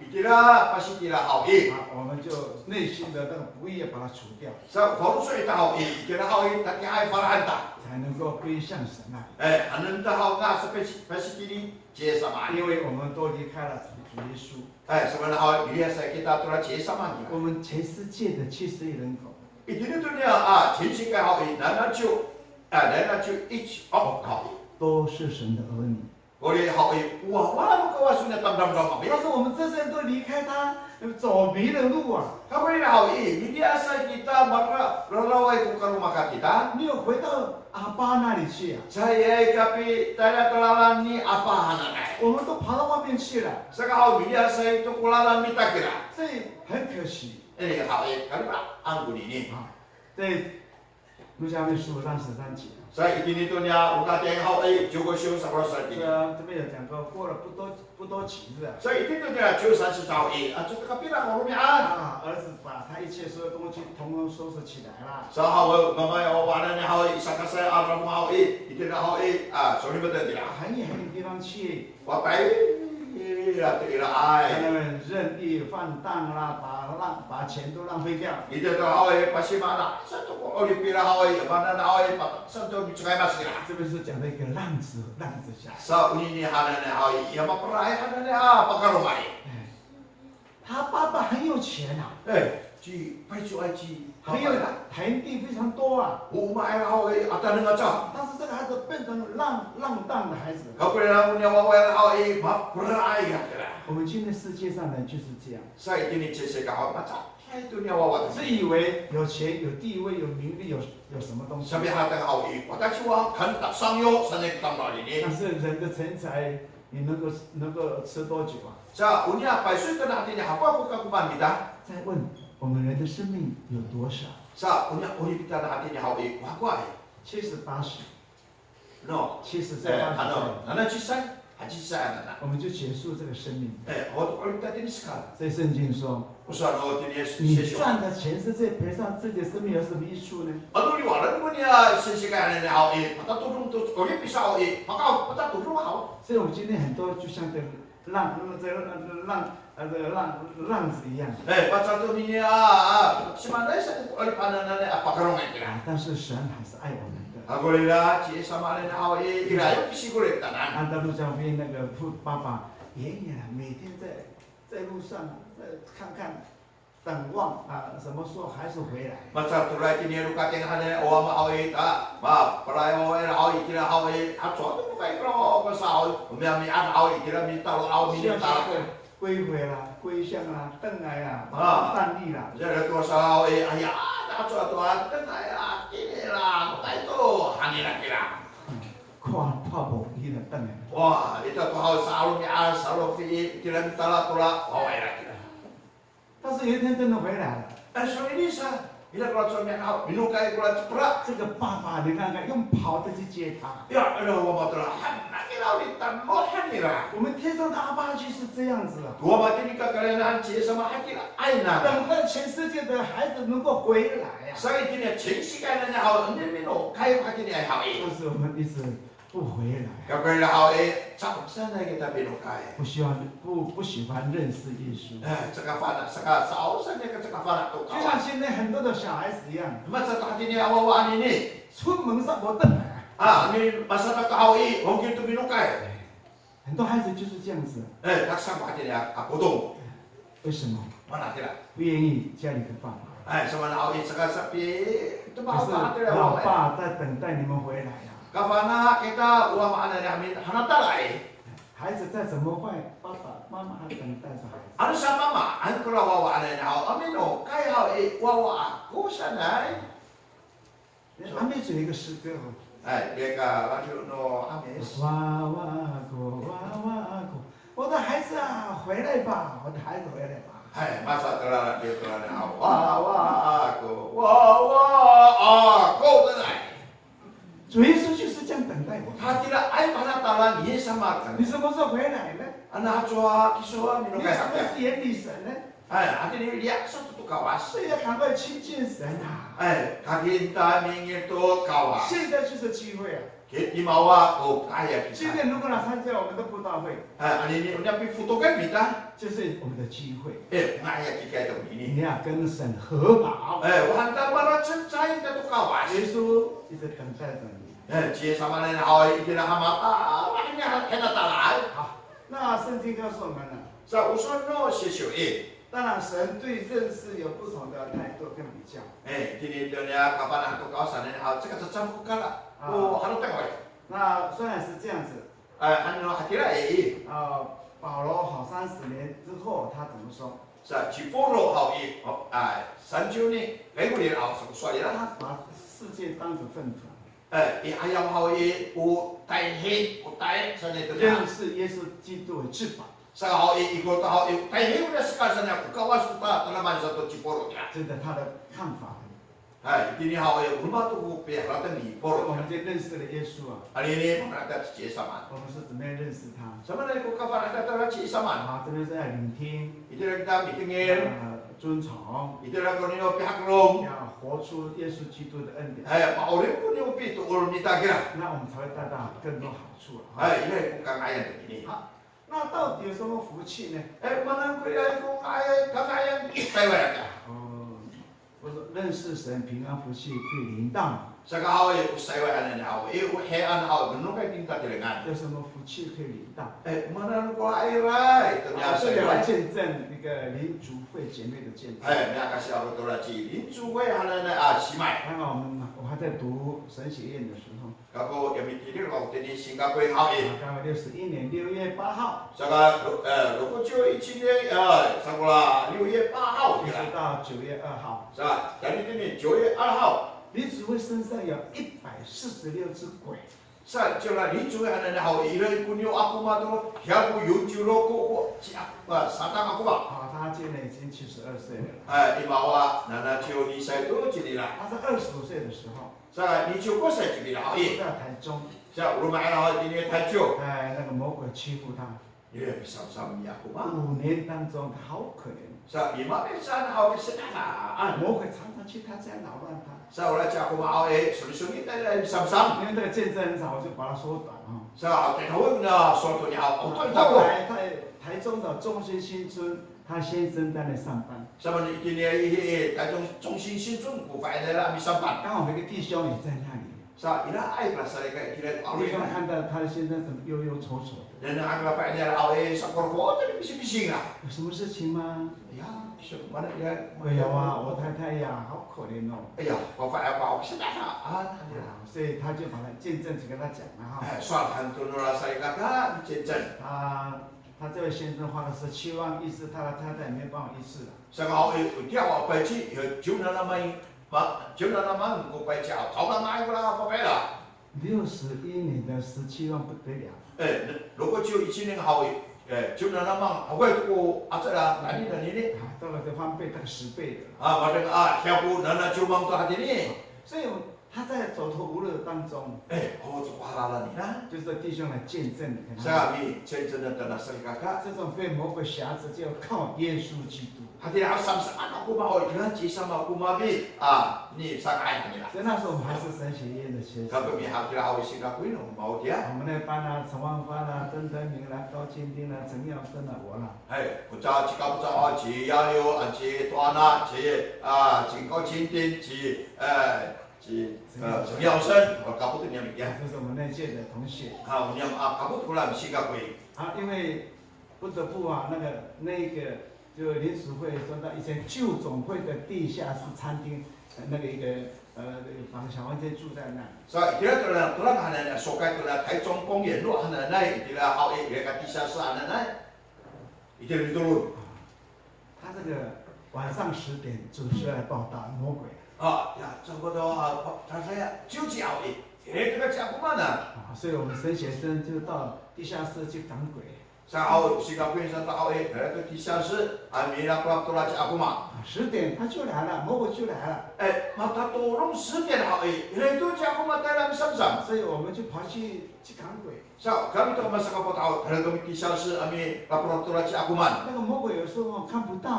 伊啲啦，不是啲啦好意。 啊，我们就内心的那个不义把它除掉， 所以保罗说的好意，伊啲啦好意，大家爱发汉大。 才能够归向神啊。 哎，还能得好啊，是不是啲哩接什么？ 因为我们都离开了主耶稣， 哎，什么呢？好，你也是给他都来接什么呢？ 我们全世界的70亿人口， 一定对呢啊，全世界好意，那就一起好。 都是神的儿女。 我哋好意，哇，我個話算係抌後但是我们这些人都离开他，走迷了路啊。 後邊好意，你啲asal kita maka lalaway kung karong makakita. 没有回到阿爸那里去啊， Saya kapi tayo tulalan ni apa hananay. 我们都跑到外面去了， Sa kao media sa ito kulalan ni takira. 所以很可惜 Eh, hao kan ba ang guni ni. 啊。在路加福音15章13节， Sa itinito niya ugat yang hao ay jugo siyo sa prosal 这 ni. 这边有讲过，过了不多几日啊， Sa itinito niya jugo 30 tao at sa kapila ko rumian. 啊，儿子把他一切所有东西统统收拾起来了。 Sa hao mamay o wala ni hao isa ka sa alam mo hao itin hao so ni ba dila. 很远地方去， Wa pai ila ila ai. 他们任意放荡啦，把钱都浪费掉。 Ito to hao pasimana. Sa to ko oli pila hao mana na hao sa to bitsugay mas kila. 这边是讲的一个浪子下来。 Sa uni ni hanan na hao iya maparay hanan na pagkarumay. 他爸爸很有钱啊， Eh, ji pai chu ai ji. 很有田地非常多啊， Umay hao atan nga cha. 但是这个孩子变成浪荡的孩子。 Kapre na munya waway hao maparay kila. 我们今天世界上人就是这样， Sa itini chese ka hao macha. Ay to niya wawat. 自以为有钱、有地位、有名利、有什么东西， Sabi hata hao watashi wa kan ta sangyo sa nek tamali ni. 但是人的钱财，你能够吃多久啊？ Sa unya pai sui ka natin ni hapa ko ka kumamita. 再问我们人的生命有多少 Sa unya kita natin ni hao wa ？70、80， No. 70岁、80岁， 70 na. 我们就结束这个生命。 Eh, o ulit natin iskal. 所以圣经说， Usan o tini 你 sesyo. 赚的全世界赔上自己的生命有什么益处呢？ Ano liwanan mo niya sisigayan ni hao patatulong to ulit bisa hao patatulong hao. 所以我们今天很多就像这个浪子一样 Eh, patatulong niya simanay sa ulit panan na pakarungan nila. 但是神还是爱我们的。 Ako nila, si sama ni hao irayo pisigulit tanan. 按照路加福音那个爸爸爷爷每天在路上看看等望啊，什么时候还是回来。 Masa tulay tini lukating hane o ama hao ta ma prayo hao tira hao atso to kai pro ko sao mi hao tira mi talo hao 需 mi 要 ta. 归回啦、归向啦、邓来啦、站立啦。 Jadi tu sao ayah atso tuan tenai kini lah kai tu hani lah kira. 跨步去了邓来。 Wah, itu tu hao sao mi sao fi tira mi tala tula hao lah kira. 但是有一天真的回来了。 So ini sa ila kalau so mi hao minukai kalau cepra. 这个爸爸，你看看，用跑的去接他。 Ya, ada wa matla han nak kira di tamot hanira. 我们天上的阿爸就是这样子啊， Dua mati ni kalian hanci sama hati aina. 等待全世界的孩子能够回来呀、 Saya kini cengsi kan nanya hao ni mino kai hati ni hao 但是我们一直不回来， Kapag hao cak sana kita mino kai. 不喜欢认识耶稣。 Saka fana saka sao sana ka saka fana tu 就像现在很多的小孩子一样， Masa hati ni awawan ini. 出门上我邓来， Ni masa tak hao mungkin tu mino kai. 很多孩子就是这样子， Tak sama hati ni aku tu. 为什么 Mana tidak? 不愿意家里的爸爸？ Sama hao saka sapi itu 可 mau 是 hati 老 lah. 爸在等待你们回来呀、 Kafana kita uang mana ni amin hanatalai. 孩子再怎么坏，爸爸妈妈还等待着孩子。 Ano sa mama? Ano ko lang wawa na niya? Amino, kaya hao wawa ako siya na. 阿妹有一个诗歌哦。 Ay, dia ka lalu no amis. 娃娃狗，娃娃狗，我的孩子啊，回来吧，我的孩子回来吧。 Ay, masa terlalu dia terlalu niya. Wawa ako tanay. 主耶稣就是这样等待我们。 Hatila ay panatalan niya sa makan. 你什么时候回来呢？ Anak chua kiswa 你 mino 什么 kaya. 是眼里神呢？ Ay, ati ni liya sa tutukawas. 所以要赶快亲近神啊！ Ay, kaginta mingil to kawas. 现在就是机会啊！ Imawa o kaya 今 kita. 天如果来参加我们的布道会， Ani ni unya pi fotokan kita. 就是我们的机会， Ngaya kita itu ini. 你要跟神和好。 Wahanda para cencai kita tu kawas. 耶稣一直等待着你。 Cie sama nena awal itina hamata. Wahnya hena talai. 好，那圣经告诉我们了， Sa usono sisyo 当然神对认识有不同的态度跟比较。 Tini dunia kapan aku kawasan ini hal cakap cecam kukala. Harus tengok. 那虽然是这样子， Anu akhirnya 保罗好30年之后，他怎么说？ Sa Cipuro hau sanju ni regular hau sesuai 他 lah. 把世界当作粪土， Ayam hau utai he utai sana itu 认识耶稣基督为至宝。 Sa hau ikut hau utai he udah sekali sana aku kawas kita tanaman satu Cipuro ya. 真的，他的看法。 Ini hau rumah tu pihak rata di 所以我 Cipuro. 们就认识了耶稣啊， Hari ini mereka cie sama. 我们是怎么样认识他？ Sama dari aku kapan ada tara cie sama. 啊，这边是要聆听， Itu kita meetingin. 遵从， Itu kau ni pihak rong. 要活出耶稣基督的恩典， Orang pun ni upi tu orang kita kira. 那我们才会得到更多好处啊。 Ini bukan ayat begini. 好，那到底有什么福气呢？ Mana kau ayat kau ayat saya berada. 我说认识神，平安福气会临到你。 Sekarang awak usai awak ane awak, hean awak benar kan tingkat dengan. 有什么福气可以临到？ Mana kau airai 这 ternyata 个来 saya. 见证一个灵族会姐妹的见证。 Mereka kasih awak tu lagi. Ini cuai hana simai. 刚刚我还在读神学院的时候， Kau yang mikir kau tadi Singapura awak. 刚刚61年6月8号， Sekarang 如果就1年sekolah 6月8号一直到9月2号， Sekarang jadi ini 9月2号。 灵族会身上有146只鬼。 Sa cila ni cuy hana hau irai kunyo aku ma tu hiapu yujuro ko satang aku ba. 啊，他今年已经72岁了。 Di bawah nana cio ni saya tu jadi lah. 他在25岁的时候， Sa ni cio ko saya jadi lah. 在台中， Sa rumah ayah ini tajo. 那个魔鬼欺负他， Dia bisa sama aku ma. 5年当中他好可怜， Sa lima pesan hau sedara. 魔鬼常常去他家扰乱他。 Sa ulah cak aku ma suri-suri tak sam-sam. 因为这个见证很长，我就把它缩短啊。 Sa tahu na suatu ni hau. 后来在台中的中心新村，他先生在那上班， Sama ni kini tajong sin sun ku fa ada sampan. 刚好有一个弟兄也在那里。 Sa ila ai rasa dekat kira 弟兄看到他的先生怎么忧忧愁愁的， Dan ang fa ada sakor ko jadi bising-bising lah. 有什么事情吗？ Ya, mana dia? 没有啊，我太太呀，好可怜哦。 Eh ya, kau fa apa aku sedar ah. 所以他就把他见证就跟他讲了哈。 Soal hantu nura saya kata cecen. 他这位先生花了17万医治他的太太，没办法医治了。 Sekarang dia awak baca jumlah nama jumlah nama aku baca. Tahu nama aku lah apa bela? 61年的17万不得了。 如果就1年好jumlah nama aku itu apa lah tadi dan ini 到了这翻倍，大概10倍的。 pada siapa nana cuma untuk hati ini. 所以他在走投无路当中， Oh tu pahala ni lah. 就是弟兄来见证跟他。 Saya ni cecen dan tanah saya kakak. 这种被魔鬼辖制，就要靠耶稣基督。 Hati asam aku mau janji sama aku mabi ni sakai ni lah. 所以那时候我们还是神学院的学生。 Kalau pihak kira awak sih aku ini mau dia. 我们那班啊，陈万发啦、曾德明啦、高金丁啦、陈耀生啦，我啦。 Kuca jika kuca ji yayo ji tuana ji ji kau cintin ji陈耀生我搞不懂你们呀。 这是我们那届的同学。 我们搞不懂了，是个鬼。 因为不得不那个就联署会说到以前旧总会的地下室餐厅，那个一个小房间住在那。 所以第二个突然喊呢，说该突然台中公园路喊呢，那第二好一个地下室喊呢，一点里头路。 他这个晚上10点准时来报道魔鬼。 ya, coba saya cuci awal. Ini kita cakap mana? 所以我们神学生就到地下室去赶鬼。 Saya awal Singapura saya tahu dari itu地下室，Amira kelab tu cakap aku mah. 10点他就来了，魔鬼就来了。 mata tolong 10点awal. Ini itu cakap aku mah dalam sam-sam. 所以我们就跑去赶鬼。 So kami tu masa kau tahu dari itu地下室，Amira kelab tu cakap aku mah. 那个魔鬼有时候看不到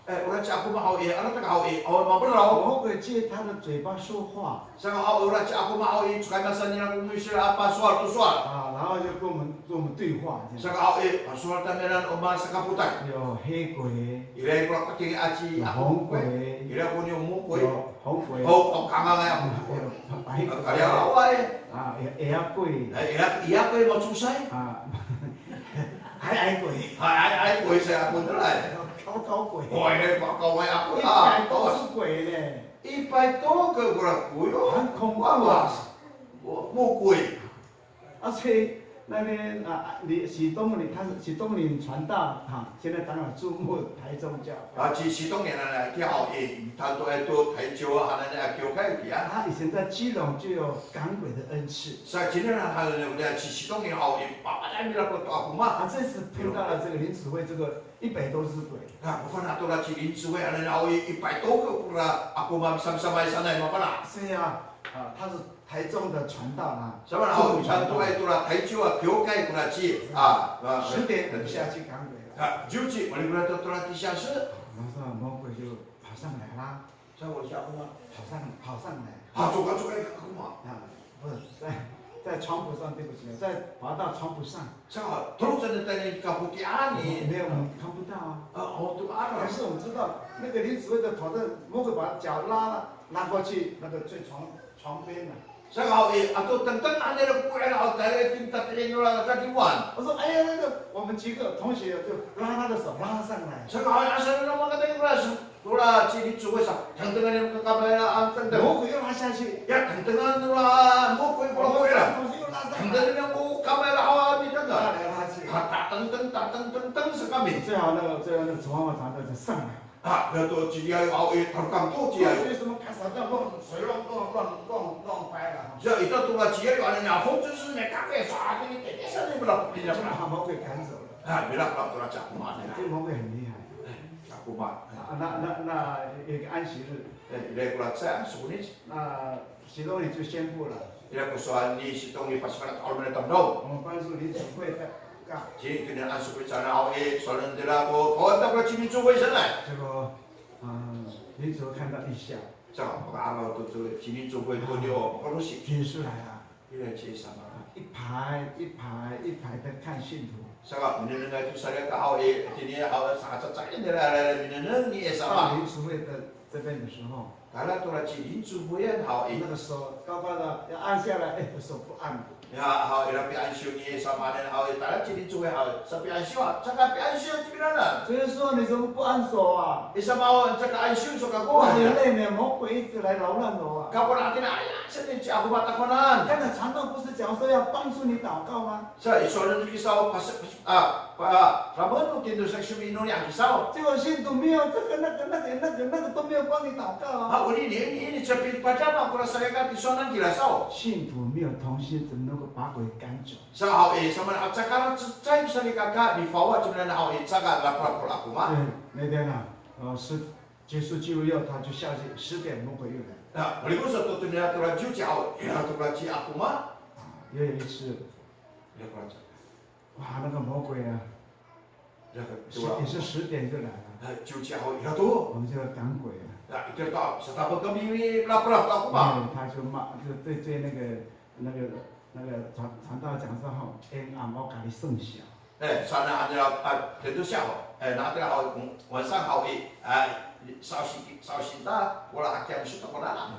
哎，我吃阿姑妈好耶，阿拉这个好耶，哦，嘛不老。 魔鬼借他的嘴巴说话。 像好，我吃阿姑妈好耶，出来嘛三年阿姑没事阿爸说都说。 啊，然后就跟我们对话。 像好耶，说他们那我们是个不带。 有黑鬼。 伊来过听阿姊阿红鬼。 伊来过有魔鬼。 红鬼。 哦，刚刚呀。 白鬼。 哎呀，老外。 啊，野鬼。 野鬼冇出世。 啊，矮鬼。 矮鬼是阿滚得来。 高鬼。 怪嘞，高鬼阿鬼啊。 100多是鬼嘞。 100多个过来鬼哦。 很恐怖啊！ 魔鬼。 而且那边啊，许东林他是许东林传道哈，现在当然注目台中教。 啊，许东林呢，去后裔，他都爱做台州啊，那那教开去啊。 他以前在基隆就有赶鬼的恩赐。 是啊，今天呢，他去许东林后裔，爸爸那边那个大姑妈。 啊，这次碰到了这个林子慧，这个100多只鬼。 啊，我看他都来去林子慧，那后裔100多个，不啦，阿姑妈上来上来嘛不啦。 是啊，啊，他是台中的传道啊。 什么后裔他都爱做啦，台州啊，教开过来去啊 10点下去赶鬼了。 啊，9点我们过来都来地下室。 然后魔鬼就跑上来啦。 在我下姑妈。 跑上来。 啊，走开姑妈。 啊，不是在床铺上，对不起，滑到床铺上。 正好，头真的在那搞不掂你。 没有，我们看不到啊。 哦，都按了。 可是我们知道，那个林子慧的头的魔鬼把脚拉过去，那个最床边了。 正好都等安尼了，过来了，后台听他听了啦，再去玩。 我说，哎呀，那个我们几个同学就拉他的手拉上来。 正好上来了，我跟他过来是，过来去林子慧上，等啊，你们干嘛呀？等。 魔鬼又拉下去。 呀，等啊，那啦，魔鬼过来了。 又拉上来。 等你们我干嘛了？啊，你等拉来拉去。 打等是干咩？ 最好那个主方法传道就上来。 啊，那都只要后头讲多只。 为什么开始要水乱掰了？ 这一到多了，只要有人家风就是那咖啡刷给你点点声，你不啦？你就把魔鬼赶走了。 啊，没啦，不啦，讲不嘛的。 这魔鬼很厉害。 讲不嘛。 啊，那有个安息日。 来过来在安息日。 那许多人就宣布了。 来过说你是东西把什么讨论的等到。 我们关注林子慧的。 今天安息日在那后说人的啦，我到过今天做卫生来。 结果，林子慧看到异象。 正好我阿老都今天做会多久？我都是。 军师来了。 你来接什么？ 一排的看信徒。 是吧？明天那就说那个后今天后啥年的来，明天你也什么？ 到林子慧的这边的时候。 大家都来去林子慧的后那个手高高的要按下来，哎，手不按。 呀，好，那边安修你什么的，好，大家今天做会好，这边安修啊，这个边安修这边呢？ 所以说你怎么不按手啊？ 你什么这个安修说个我过？ 很累呢，魔鬼一直来扰乱我啊。 搞不哪天哎呀，现在家伙把打困难。 刚才传道不是讲说要帮助你祷告吗？ 是，说人去烧，他们都听到说是民农两去烧。 结果信徒没有这个那个都没有帮你祷告啊。 我你这边把家嘛，过来烧一个，你说人去来烧。 信徒没有同心，怎么能够把鬼赶走？ 是好什么？这个在说你看看，你发我这边好这个拉嘛。 对，那天啊，结束聚会后，他就下去10点，魔鬼又来。 啊，我说都对面都来酒脚，都来吃阿姑嘛。 又有一次，哇，那个魔鬼啊，也是10点就来了。 酒脚要多。 我们就要赶鬼啊。 啊，一到是他不跟咪拉不阿姑嘛。 他就骂，就对那个传道讲说吼，我给你算小。 算了，按照天都下午，拿掉好晚上好烧心的，我来讲是怎么来的？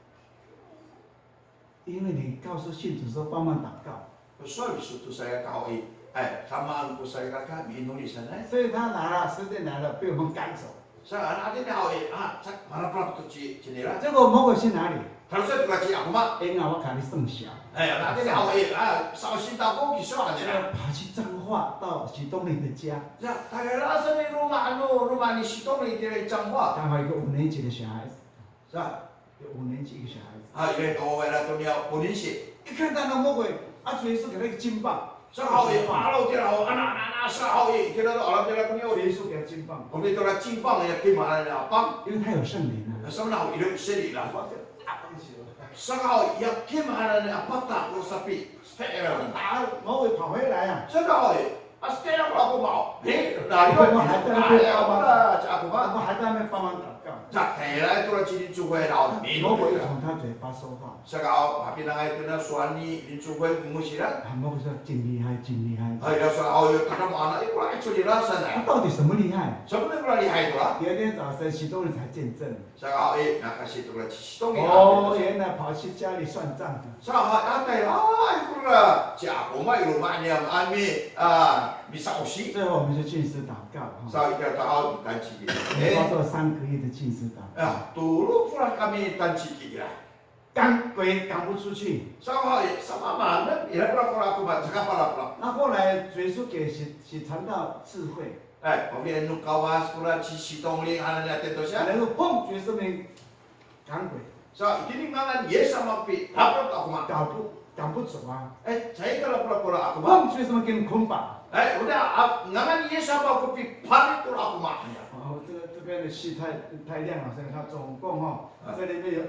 因为你告诉信徒说帮忙祷告， 所以说都是要搞他们不是要看民农的生呢。 所以他来了10点来了，被我们赶走。 是啊，拿掉好这马上不都去年了。 结果魔鬼去哪里？ 他说都来去阿姑嘛。 我给你算小。 拿掉好烧心到过去算的。 跑去彰化到许东林的家。 是啊，大概那时候罗马你许东林的彰化。 刚好一个5年级的小孩子。 是吧？ 有5年级一个小孩子。 因为多为了都要5年级。 一看到那魔鬼，耶稣给他一个金棒。 是好耶，阿老爹好，那是好耶，听到阿老爹那个耶稣给他金棒。 我们都来金棒也给马来了棒。 因为他有圣灵啊。 什么好？有圣灵了。上好要给马来了，不打我是比， 打魔鬼跑回来啊。 这个好耶， 这样我冇，哪里我还在那边帮忙， 我还在那边帮忙祷告。 提来都来今天聚会然后魔鬼从他嘴巴说话。 所以后旁边人爱跟他说你聚会不是啦。 魔鬼说真厉害，真厉害。 哎，他说哦，他妈呢，过来出去拉伸来。 到底什么厉害？ 什么能过来厉害的啦？ 第二天早晨，许多人才见证。 所以后那开始都来许多人。 哦，原来跑去家里算账。 所以后对啦，过来假我们有买年安米米烧西。 最后我们就进食祷告。 所以一条祷单起的。 花了3个月的进食祷告。 多路出来kami单起的啦。 鬼赶不出去。 sama mana? Ila pura aku baca pula. 那后来耶稣给许传道智慧。 kemudian nukawas pula si tongling anaknya tentunya. 能够碰决生命赶鬼。 So ini mangan yes sama pi. Apa aku mak? 赶不走啊。 saya kalau pura aku mak. 碰决生命给你捆绑。 udah mangan yes sama aku pi. Parit pura aku mak. 这边的戏太亮了，所以它总共这里面有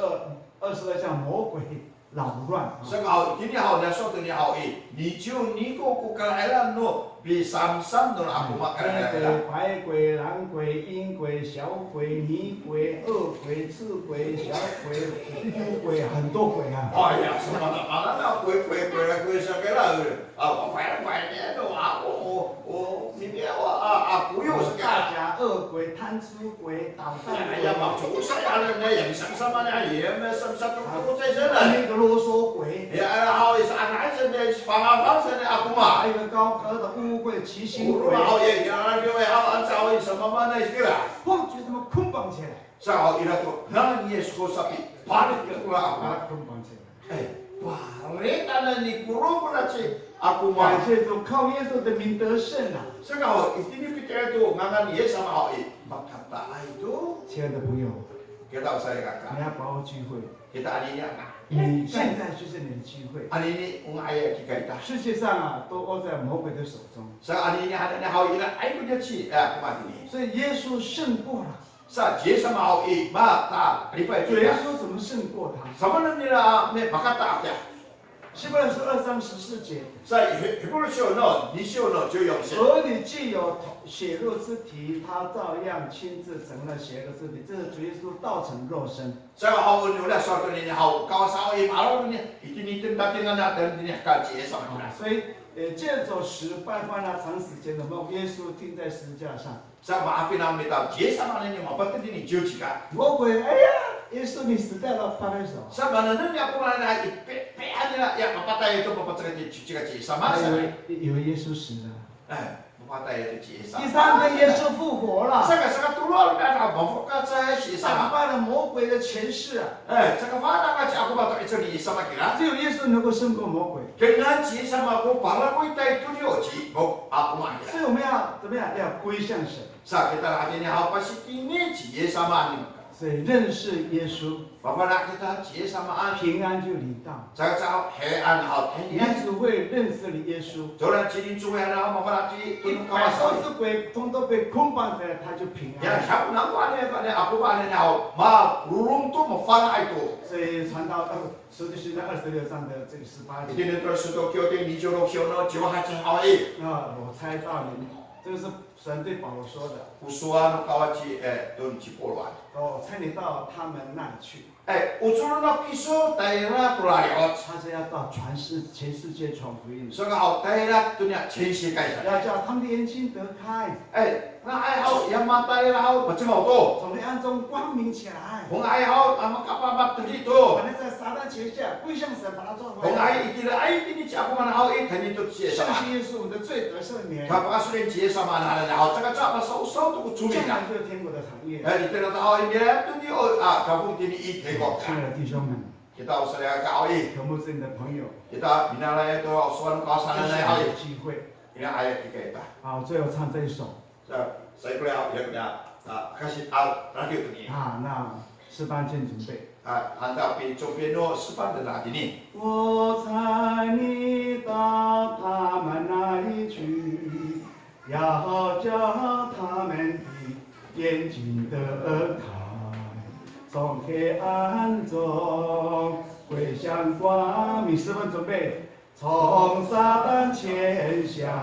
22项魔鬼扰乱。 所以好，今天好，你说的你好你就你个个开了喏，比三都拿不嘛开了。 白鬼、蓝鬼、阴鬼、小鬼、女鬼、恶鬼、赤鬼、小鬼、乌鬼，很多鬼啊。 哎呀，什么的，那鬼什么了？我快点的话，我明天不用是大家恶鬼、贪吃鬼、捣蛋鬼。 哎呀，嘛，做啥呀？那人生什么呢？也没什么都在这了。 那个啰嗦鬼。 然后是男生的方式的阿公嘛。 还有一个高科的乌龟、七星鬼。 好也，因为按照什么嘛那些了。 碰就这么捆绑起来。 是啊，伊拉说，那你也说啥比？把你给我阿公捆绑起来。 哇，那那你不如不那去阿公嘛。 感谢主，靠耶稣的名得胜啊！ 是个好，一定必须要刚刚你也什么好伊，马卡达itu。 亲爱的朋友， kita usah kakak。 你要把握机会。 kita hari ini apa？ 你现在就是你的机会。 hari ini orang ayah kita。 世界上啊，都握在魔鬼的手中。 所以hari ini ada hal ini，哎，不就去kemati ini。 所以耶稣胜过了。 是啊，接什么好伊，马达礼拜。 耶稣怎么胜过他？ 什么人呢？没马卡达的。 希伯来书2章14节。 在希伯来书呢，你修呢就有神。 儿女既有血肉之体，他照样亲自成了血肉之体。这是主耶稣道成肉身。 所以好，你来说的你好，高烧伊马路呢，一定你等到等到那等你干接上来。 所以借着死败坏了长时间的梦，耶稣钉在十字架上。 Sama api nama kita Yesus mana ni mau betul ini jauh juga. 魔鬼，哎呀，耶稣你死掉了，拍拍手。 Sama nana ni aku mana nak pe lah ya apa tay itu apa cakap cakap sama sama. 以为耶稣死了。 apa tay itu Yesus. 第3天，耶稣复活了。 Sangat turun dan apa kata Yesus. 打败了魔鬼的权势啊。 cakap mana kata aku baca itu ni sama kira. 只有耶稣能够胜过魔鬼。 Dengan Yesus sama aku para aku itu dioji, aku mana. 所以我们要怎么样？要归向神。 Sa kita hari ini apa sih ini Yesus sama ni. 所以认识耶稣， Bapa nak kita Yesus sama 平安就临到。 Cakap heran hal ini. 你只会认识了耶稣。 Orang ciri cuci ada apa lagi? 120只鬼通都被捆绑起来，他就平安。 Ya, siapa nak buat ni? Aku buat ni now. Ma, urung tu mafana itu. 所以传到使徒行传26章的这个18节。 Ini terus sudah kau tengok ni jorok siono jiwa hati awal. 我猜到你，这个是神对保罗说的。 Usuan kawaci don cipolwan. 我猜你到他们那去。 usul nak kisu daerah tulariot. 他是要到全世界传福音。 So kau daerah dunia 全世界。 要叫他们的眼睛得开。 那爱好yang mata daerah好 macam apa? 从黑暗中光明起来。 Kung ay hao, ama kapabak tadi tu. 本来在撒旦权下，归向神，把他抓回 Kung 来。 ay itila ay tini siya ko man hao eh tani tu siya 相 sama. 信耶稣，我们的罪得赦免。 Kapag sulit siya sama na hao, tsaka tsaka sausaw tu 将 kutsumi 来 na. 就是天国的产业。 Dito na tao imira tu ni kapung tini itegok 亲 ka. 爱的弟兄们， Kita usah lihat kau eh. 渴慕是你的朋友， Kita binalay ito suan 就 kawasan 是 na hao 有 eh. 机会。 Ina ayat kita. 好，最后唱这一首。 Saya kuliah ya kuliah. Kasih al radio tu ni. 那诗班先准备。 Anda pi coba sepan dan ini. 我猜你到他们那里去，要叫他们的眼睛得开，从黑暗中归向光明。诗班准备。从撒旦权下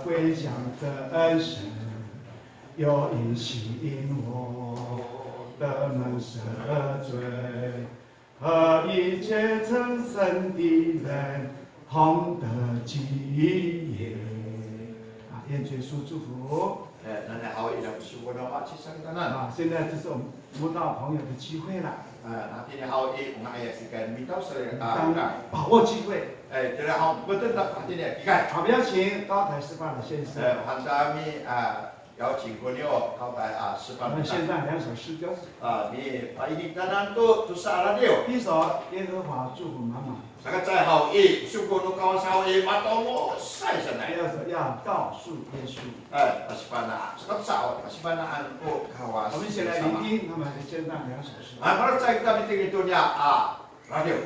归向真神，又因吸引我的门赦罪，和一切成圣的人同得基业。愿主耶稣祝福。现在这是我们慕道朋友的机会了。把握机会。好，不要请高台师范的先生。 邀请朋友到台我们献上2首诗歌。 你把一个单都杀了掉。 一首耶和华祝福妈妈。 那个再好一，修过路高烧一，把刀我晒下来。 第二首要告诉耶稣。 巴西班牙，这个早，巴西班牙安过卡瓦。 我们一起来聆听他们献上2首诗。 把它再到你这个度假radio。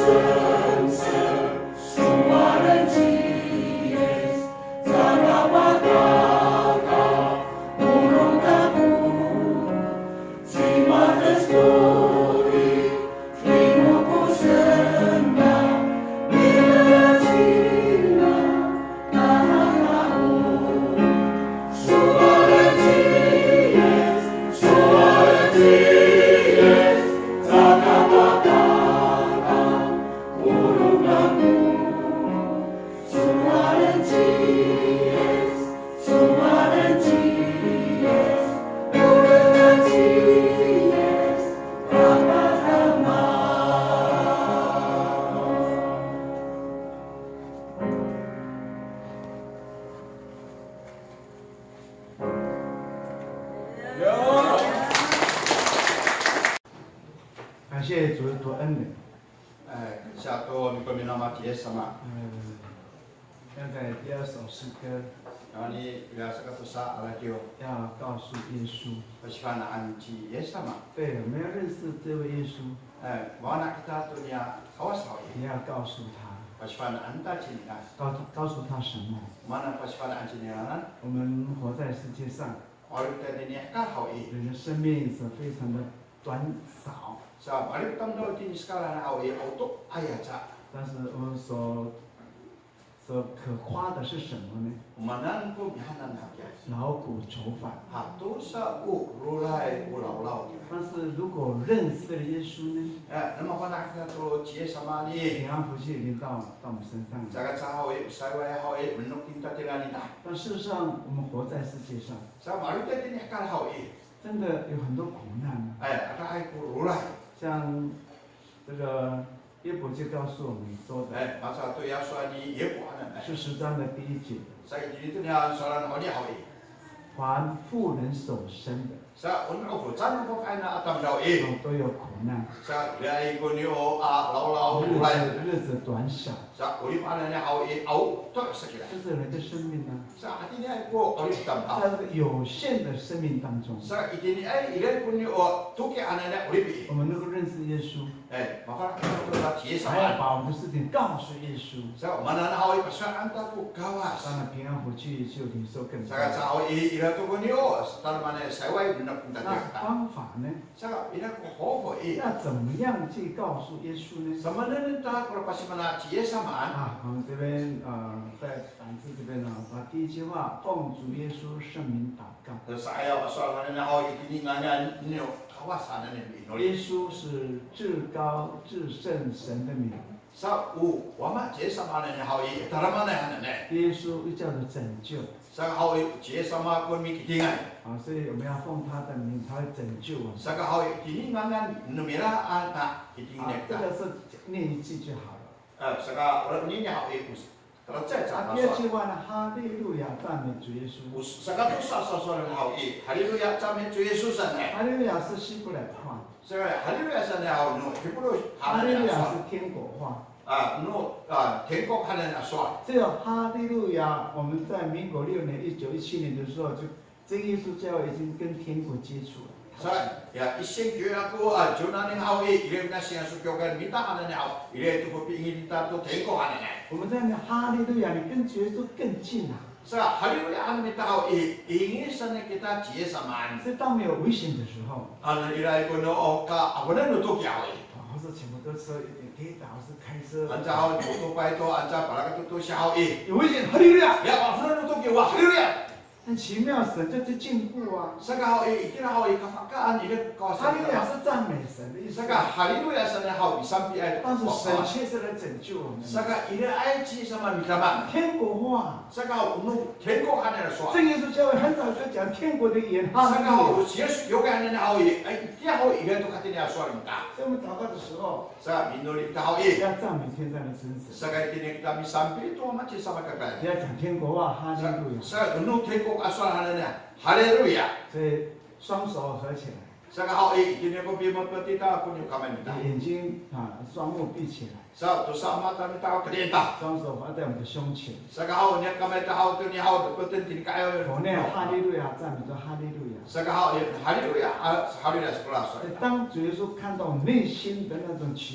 感谢主多恩典。 下多你国民nama dia sama。 现在第二首诗歌， 然后你biasa ke pusat radio。 要告诉耶稣。 Pasifana anji yes sama。 对，我们要认识这位耶稣。 mana kita tu dia kawas tahu。 你要告诉他。 Pasifana anta cinta。 告诉他什么？ Mana pasifana anji ni kan？ 我们活在世界上。 Orang kita ni kah tahu。 人的生命是非常的短少。 Sa balik tahu di sekarang tahu untuk ayat cak。 但是我们所可夸的是什么呢？ Manan ko bihanan hakya。 劳苦愁烦。 Hatu sa rulai ulau-ulau。 但是如果认识了耶稣呢？ 那么我那kita tu cie sama ni。 平安福气临到我们身上。 Jaga tahu saya tahu menuk kita tinggal ni dah。 但事实上，我们活在世界上， Sa balik kita ni kah tahu。 真的有很多苦难。 ada aku rulai。 像这个约伯就告诉我们说的， masa tu ya suami ye bukan。 是10章的第1节， Saya jadi tu dia soalan orang tahu。 凡妇人所生的， Sa untuk urusan ko kena atam tahu。 都有苦难， Sa dia ikut ni lau rulai。 日子短小， Sa uli mana ni au tu sekira。 这是人的生命呢， Sa hati ni aku uli tam tahu。 在这个有限的生命当中， Sa ini ile pun ni tu ke anak ni uli bi。 我们能够认识耶稣， maka kita dah cie 还要 sama。 把我们的事情告诉耶稣， Sa mana nak pasal anta ku kawas。 当然平安福气就领受更多。 Sa tahu ile tu ni setelah mana saya menuk kita 那 dia。 方法呢？ Sa ile ku hobo。 要怎么样去告诉耶稣呢？ Sama ni tak kalau pasal mana cie sama。 我们这边在反字这边呢，把第1句话奉主耶稣圣名祷告。 Saya pasal mana ini nganya ni kawasan ni bi。 耶稣是至高至圣神的名， Sa我们cie sama ni dalam mana ni。 耶稣又叫做拯救。 Sa cie sama pun mi kitingai。 所以我们要奉他的名，他会拯救我们。 Sa ini nganya numera anak kitingai。 这个是念一句就好了。 Sa orang ni hau ikus。 Kalau saya 第2句话呢，哈利路亚，赞美主耶稣。 Sa tu soalan hau haleluya zaman tu Yesus sana。 哈利路亚是希伯来话， Sa haleluya sana hau no hipulu 哈利路亚 haleluya。 是天国话。 no 天国haleluya soal。 只有哈利路亚，我们在民国6年1917年的时候，就这个耶稣教会已经跟天国接触了。 Sa ya iseng kyo aku juna ning hau ile na siya su kyo kan minta ana ni hau ile tu ko pingin minta tu tengko ana ni。 我们在那哈利路亚，你跟耶稣更近啊！ Sa haleluya ana minta hau ingin sana kita cie sama。 所以当没有危险的时候， Ana ilai ko no ka abona no to kya oi。 或是骑摩托车有点跌倒，是开车， Anja hau to pai to anja para ka to siya hau 有危险，哈利路亚！ ya abona no to kya wa haleluya。 很奇妙，神就进步啊！ Sa ka hau ikira hau kafakaan ile 哈 kawasan。 利路亚是赞美神的意思 Sa，ka haleluya sana hau isampi ai。 但是神却是来拯救我们。 Sa ka ile ai chi sama mitaman。 天国话， Sa ka hau no tengko ana soal。 这耶稣教会很早就讲天国的语言，哈 Sa 利 ka 路 hau 亚。 Yesus yo ka ana hau dia hau ile to katini soal minta。 所以我们祷告的时候， Sa minuli kita hau 要赞美天上的真神， Sa ka itini kita misampi to machi sama ka ka。 要讲天国话，哈利路亚。 Sa no tengko asal ana haleluya。 所以双手合起来。 Sa ka hau itini ko bi mo petita ko ni kamay minta。 眼睛双目闭起来， Sa to sa mata minta ko kadenta。 双手放在我们的胸前， Sa ka hau ni kamay ta hau to ni hau to petenti kayo。 口内哈利路亚，赞美着哈利路亚。 Sa ka hau haleluya haleluya sekolah 当主耶稣看到我内心的那种祈求，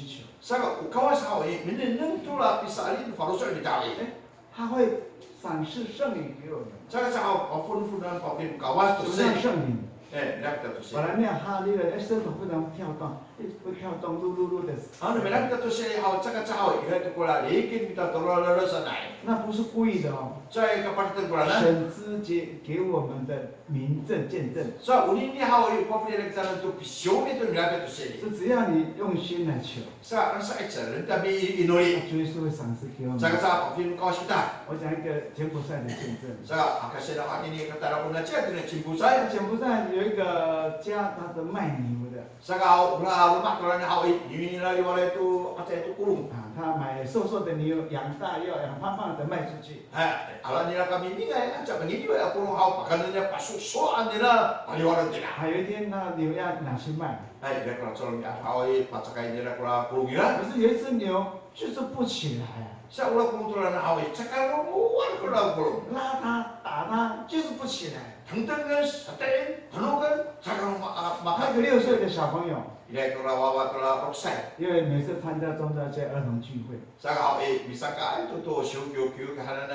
这个有高烧的，明天能做了比萨利法罗说的大的。 他会赏赐圣灵给我们。 这个时候我吩咐人保庇高瓦都是。 什么叫圣灵？ 那个都是。 本来念哈利的，舌头不能跳动，会跳动，噜噜噜的。 那个都是好，这个之后以后就过来，一个比较多了上来。 那不是故意的哦。 这个把它过来呢。 神直接给我们的明证见证。 所以无论你好有保庇的这样就小的都那个都是。 是只要你用心来求。 是啊，是一直人家比一努力。 主耶稣会赏赐给我们。 这个是保庇高兴的。 我讲一个柬埔寨的见证。 是啊，可是的话，你看大家问了这个柬埔寨。 柬埔寨有一个家，他是卖牛的。 这个好，那rumah kalau ni hau ini lagi wala itu apa itu kurung. 他买瘦瘦的牛，养大要养胖胖的卖出去。 Kalau ni kami ni kan, macam ni juga kurung hau pakannya pasuk soan ni lah, paling orang tidak. 还有一天，那牛要拿去卖。 dia kalau calon hau pacakai ni lah kalau kurung ni lah. 可是有一只牛就是不起来。 Saya ulah kurung tu lah hau, cakap rumuan kalau kurung. 拉它打它就是不起来。 Tentangkan, setain, penuhkan, cakap makan. 那个6岁的小朋友。 Dia kalau wawa kalau roksai. 因为每次参加宗教界儿童聚会。 Saya hau bisa kah itu tu siu kerana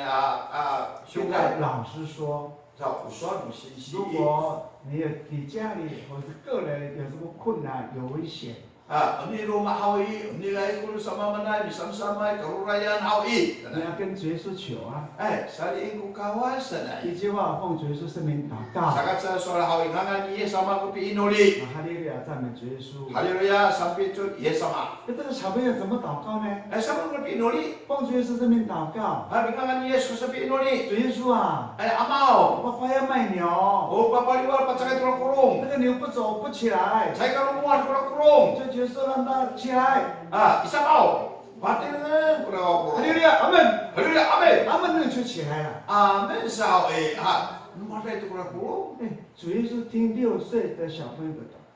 siu 现在老师说。 如果你家里或是个人有什么困难、有危险， Ini rumah hawi, ini lain kudu sama mana, bersama-sama keruraian hawi. 你要跟主耶稣求啊。 saling ku kawasan. 一句话，奉主耶稣圣名祷告。 Sakat saya soal hawi ngangan iya sama ku pi inuli. 哈利路亚，赞美主耶稣。 Haleluya sampai tu iya sama. 这个小朋友怎么祷告呢？ sama ku pi inuli. 奉主耶稣圣名祷告。 Ngangan Yesus pi inuli. 主耶稣啊。 amau. 爸爸要卖牛。 Oh bapa liwar pacakai tulang kurung. 那个牛不走不起来。 Saya kalau muat tulang kurung. 就角色让他起来。 bisa mau. Batin na kurang kurung. 哈利路亚，阿门。 Haleluya, amen. 阿门，那就起来了。 Amen sao Mata itu kurang kurung. 主耶稣听6岁的小朋友的祷告。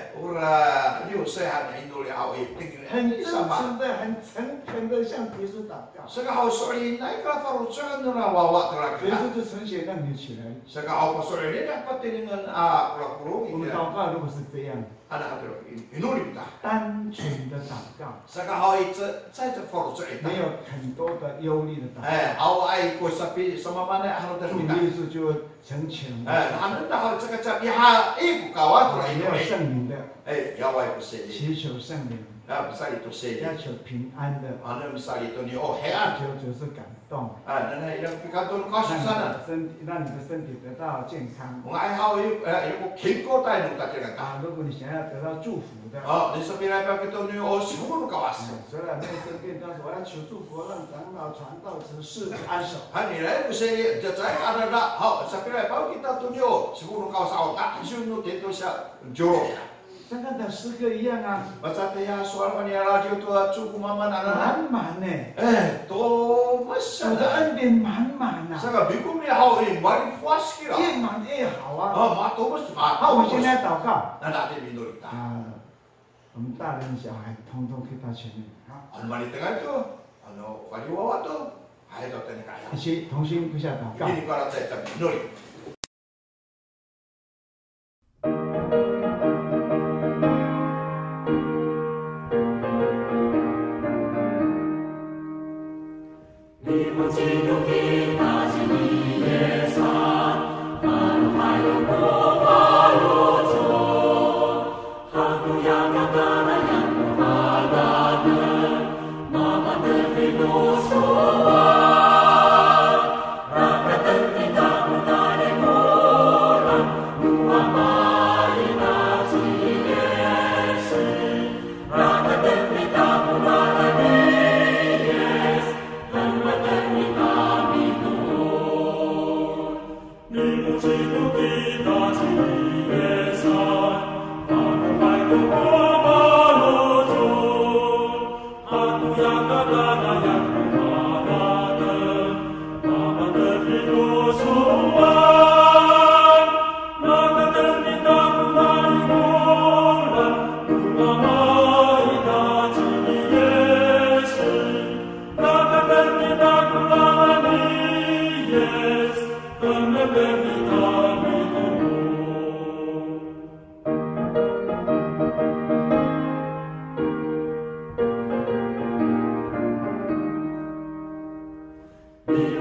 orang 6岁还没努力好很真诚的、很诚恳的向耶稣祷告。 Sekarang sorry, naik ke farusan tu lah wawa tu lah. 耶稣就呈现让你起来。 Sekarang sorry ni dapat dengan kurang-kurung. 我们祷告如果是这样， anak tu inuli kita. 单纯的祷告， Sekarang itu saya tu farusan itu. 没有很多的忧虑的祷告。 awak ikut sapi sama mana harus 主 terminta. 耶稣就会成全。 anda dah cakap ya ikut kawan tu lah 没有 inuli. 圣灵的， ya awak ikut sini. 祈求圣灵， besar itu sini. 要求平安的， Anda besar itu ni oh heran. 求主是感动， dan yang pikanton kasus sana. 让你的身体得到健康。 Mengai hau ibu kiko tayo nung tatiraga. 如果你想要得到祝福的， ni sabihin pa kito ni o siguro kawas. 虽然没有生病，但是我要求祝福，让长老、传道、执事安守。 Hani lai kasi jajay ada na hau sabihin pa kita to ni o siguro kawas ako ta isun dito sa joro. 像刚才诗歌一样啊， Baca tayo soal kanya radio to at suku mama na 满满呢， to 主 masya 的 na. 恩典满满呐， Saka bikum ni hau mari fuas kira. 越满越好啊。 mato mas 好，我们现在祷告 na natin minulita. 啊，我们大人小孩通通可以到前面啊， Ano man itaga ito? Ano kaliwawa to? Ay to tayo kaya. 一起同心跪下祷告。 Hindi ko alam tayo tabi minuli.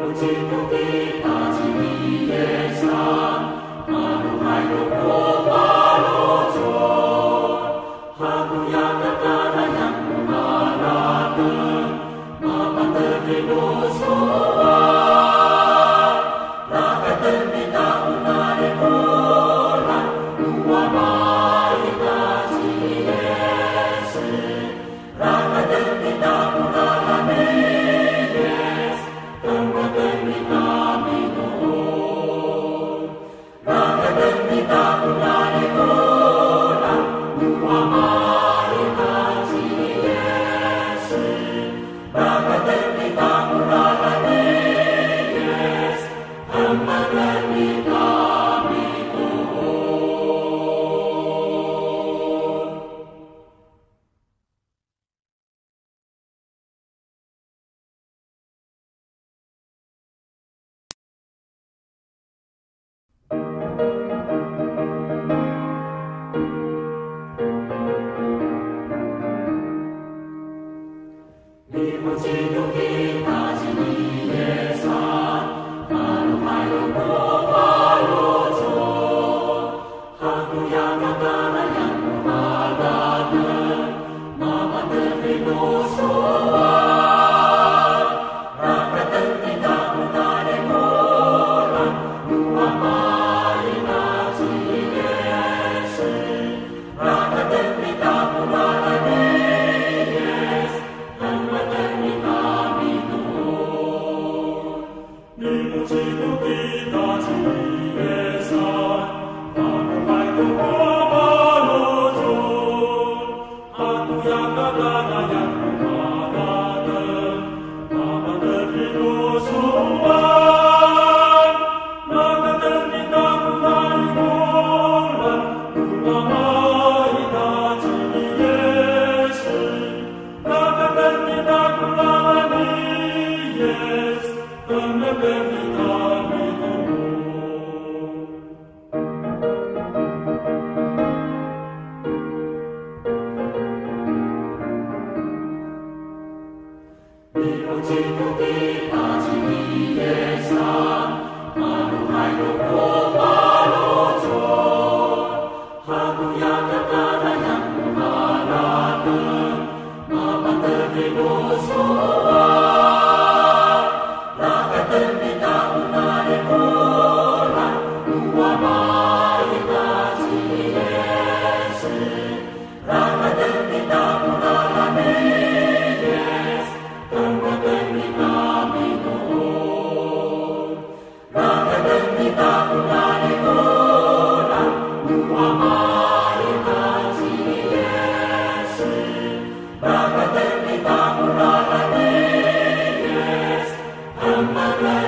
Yes,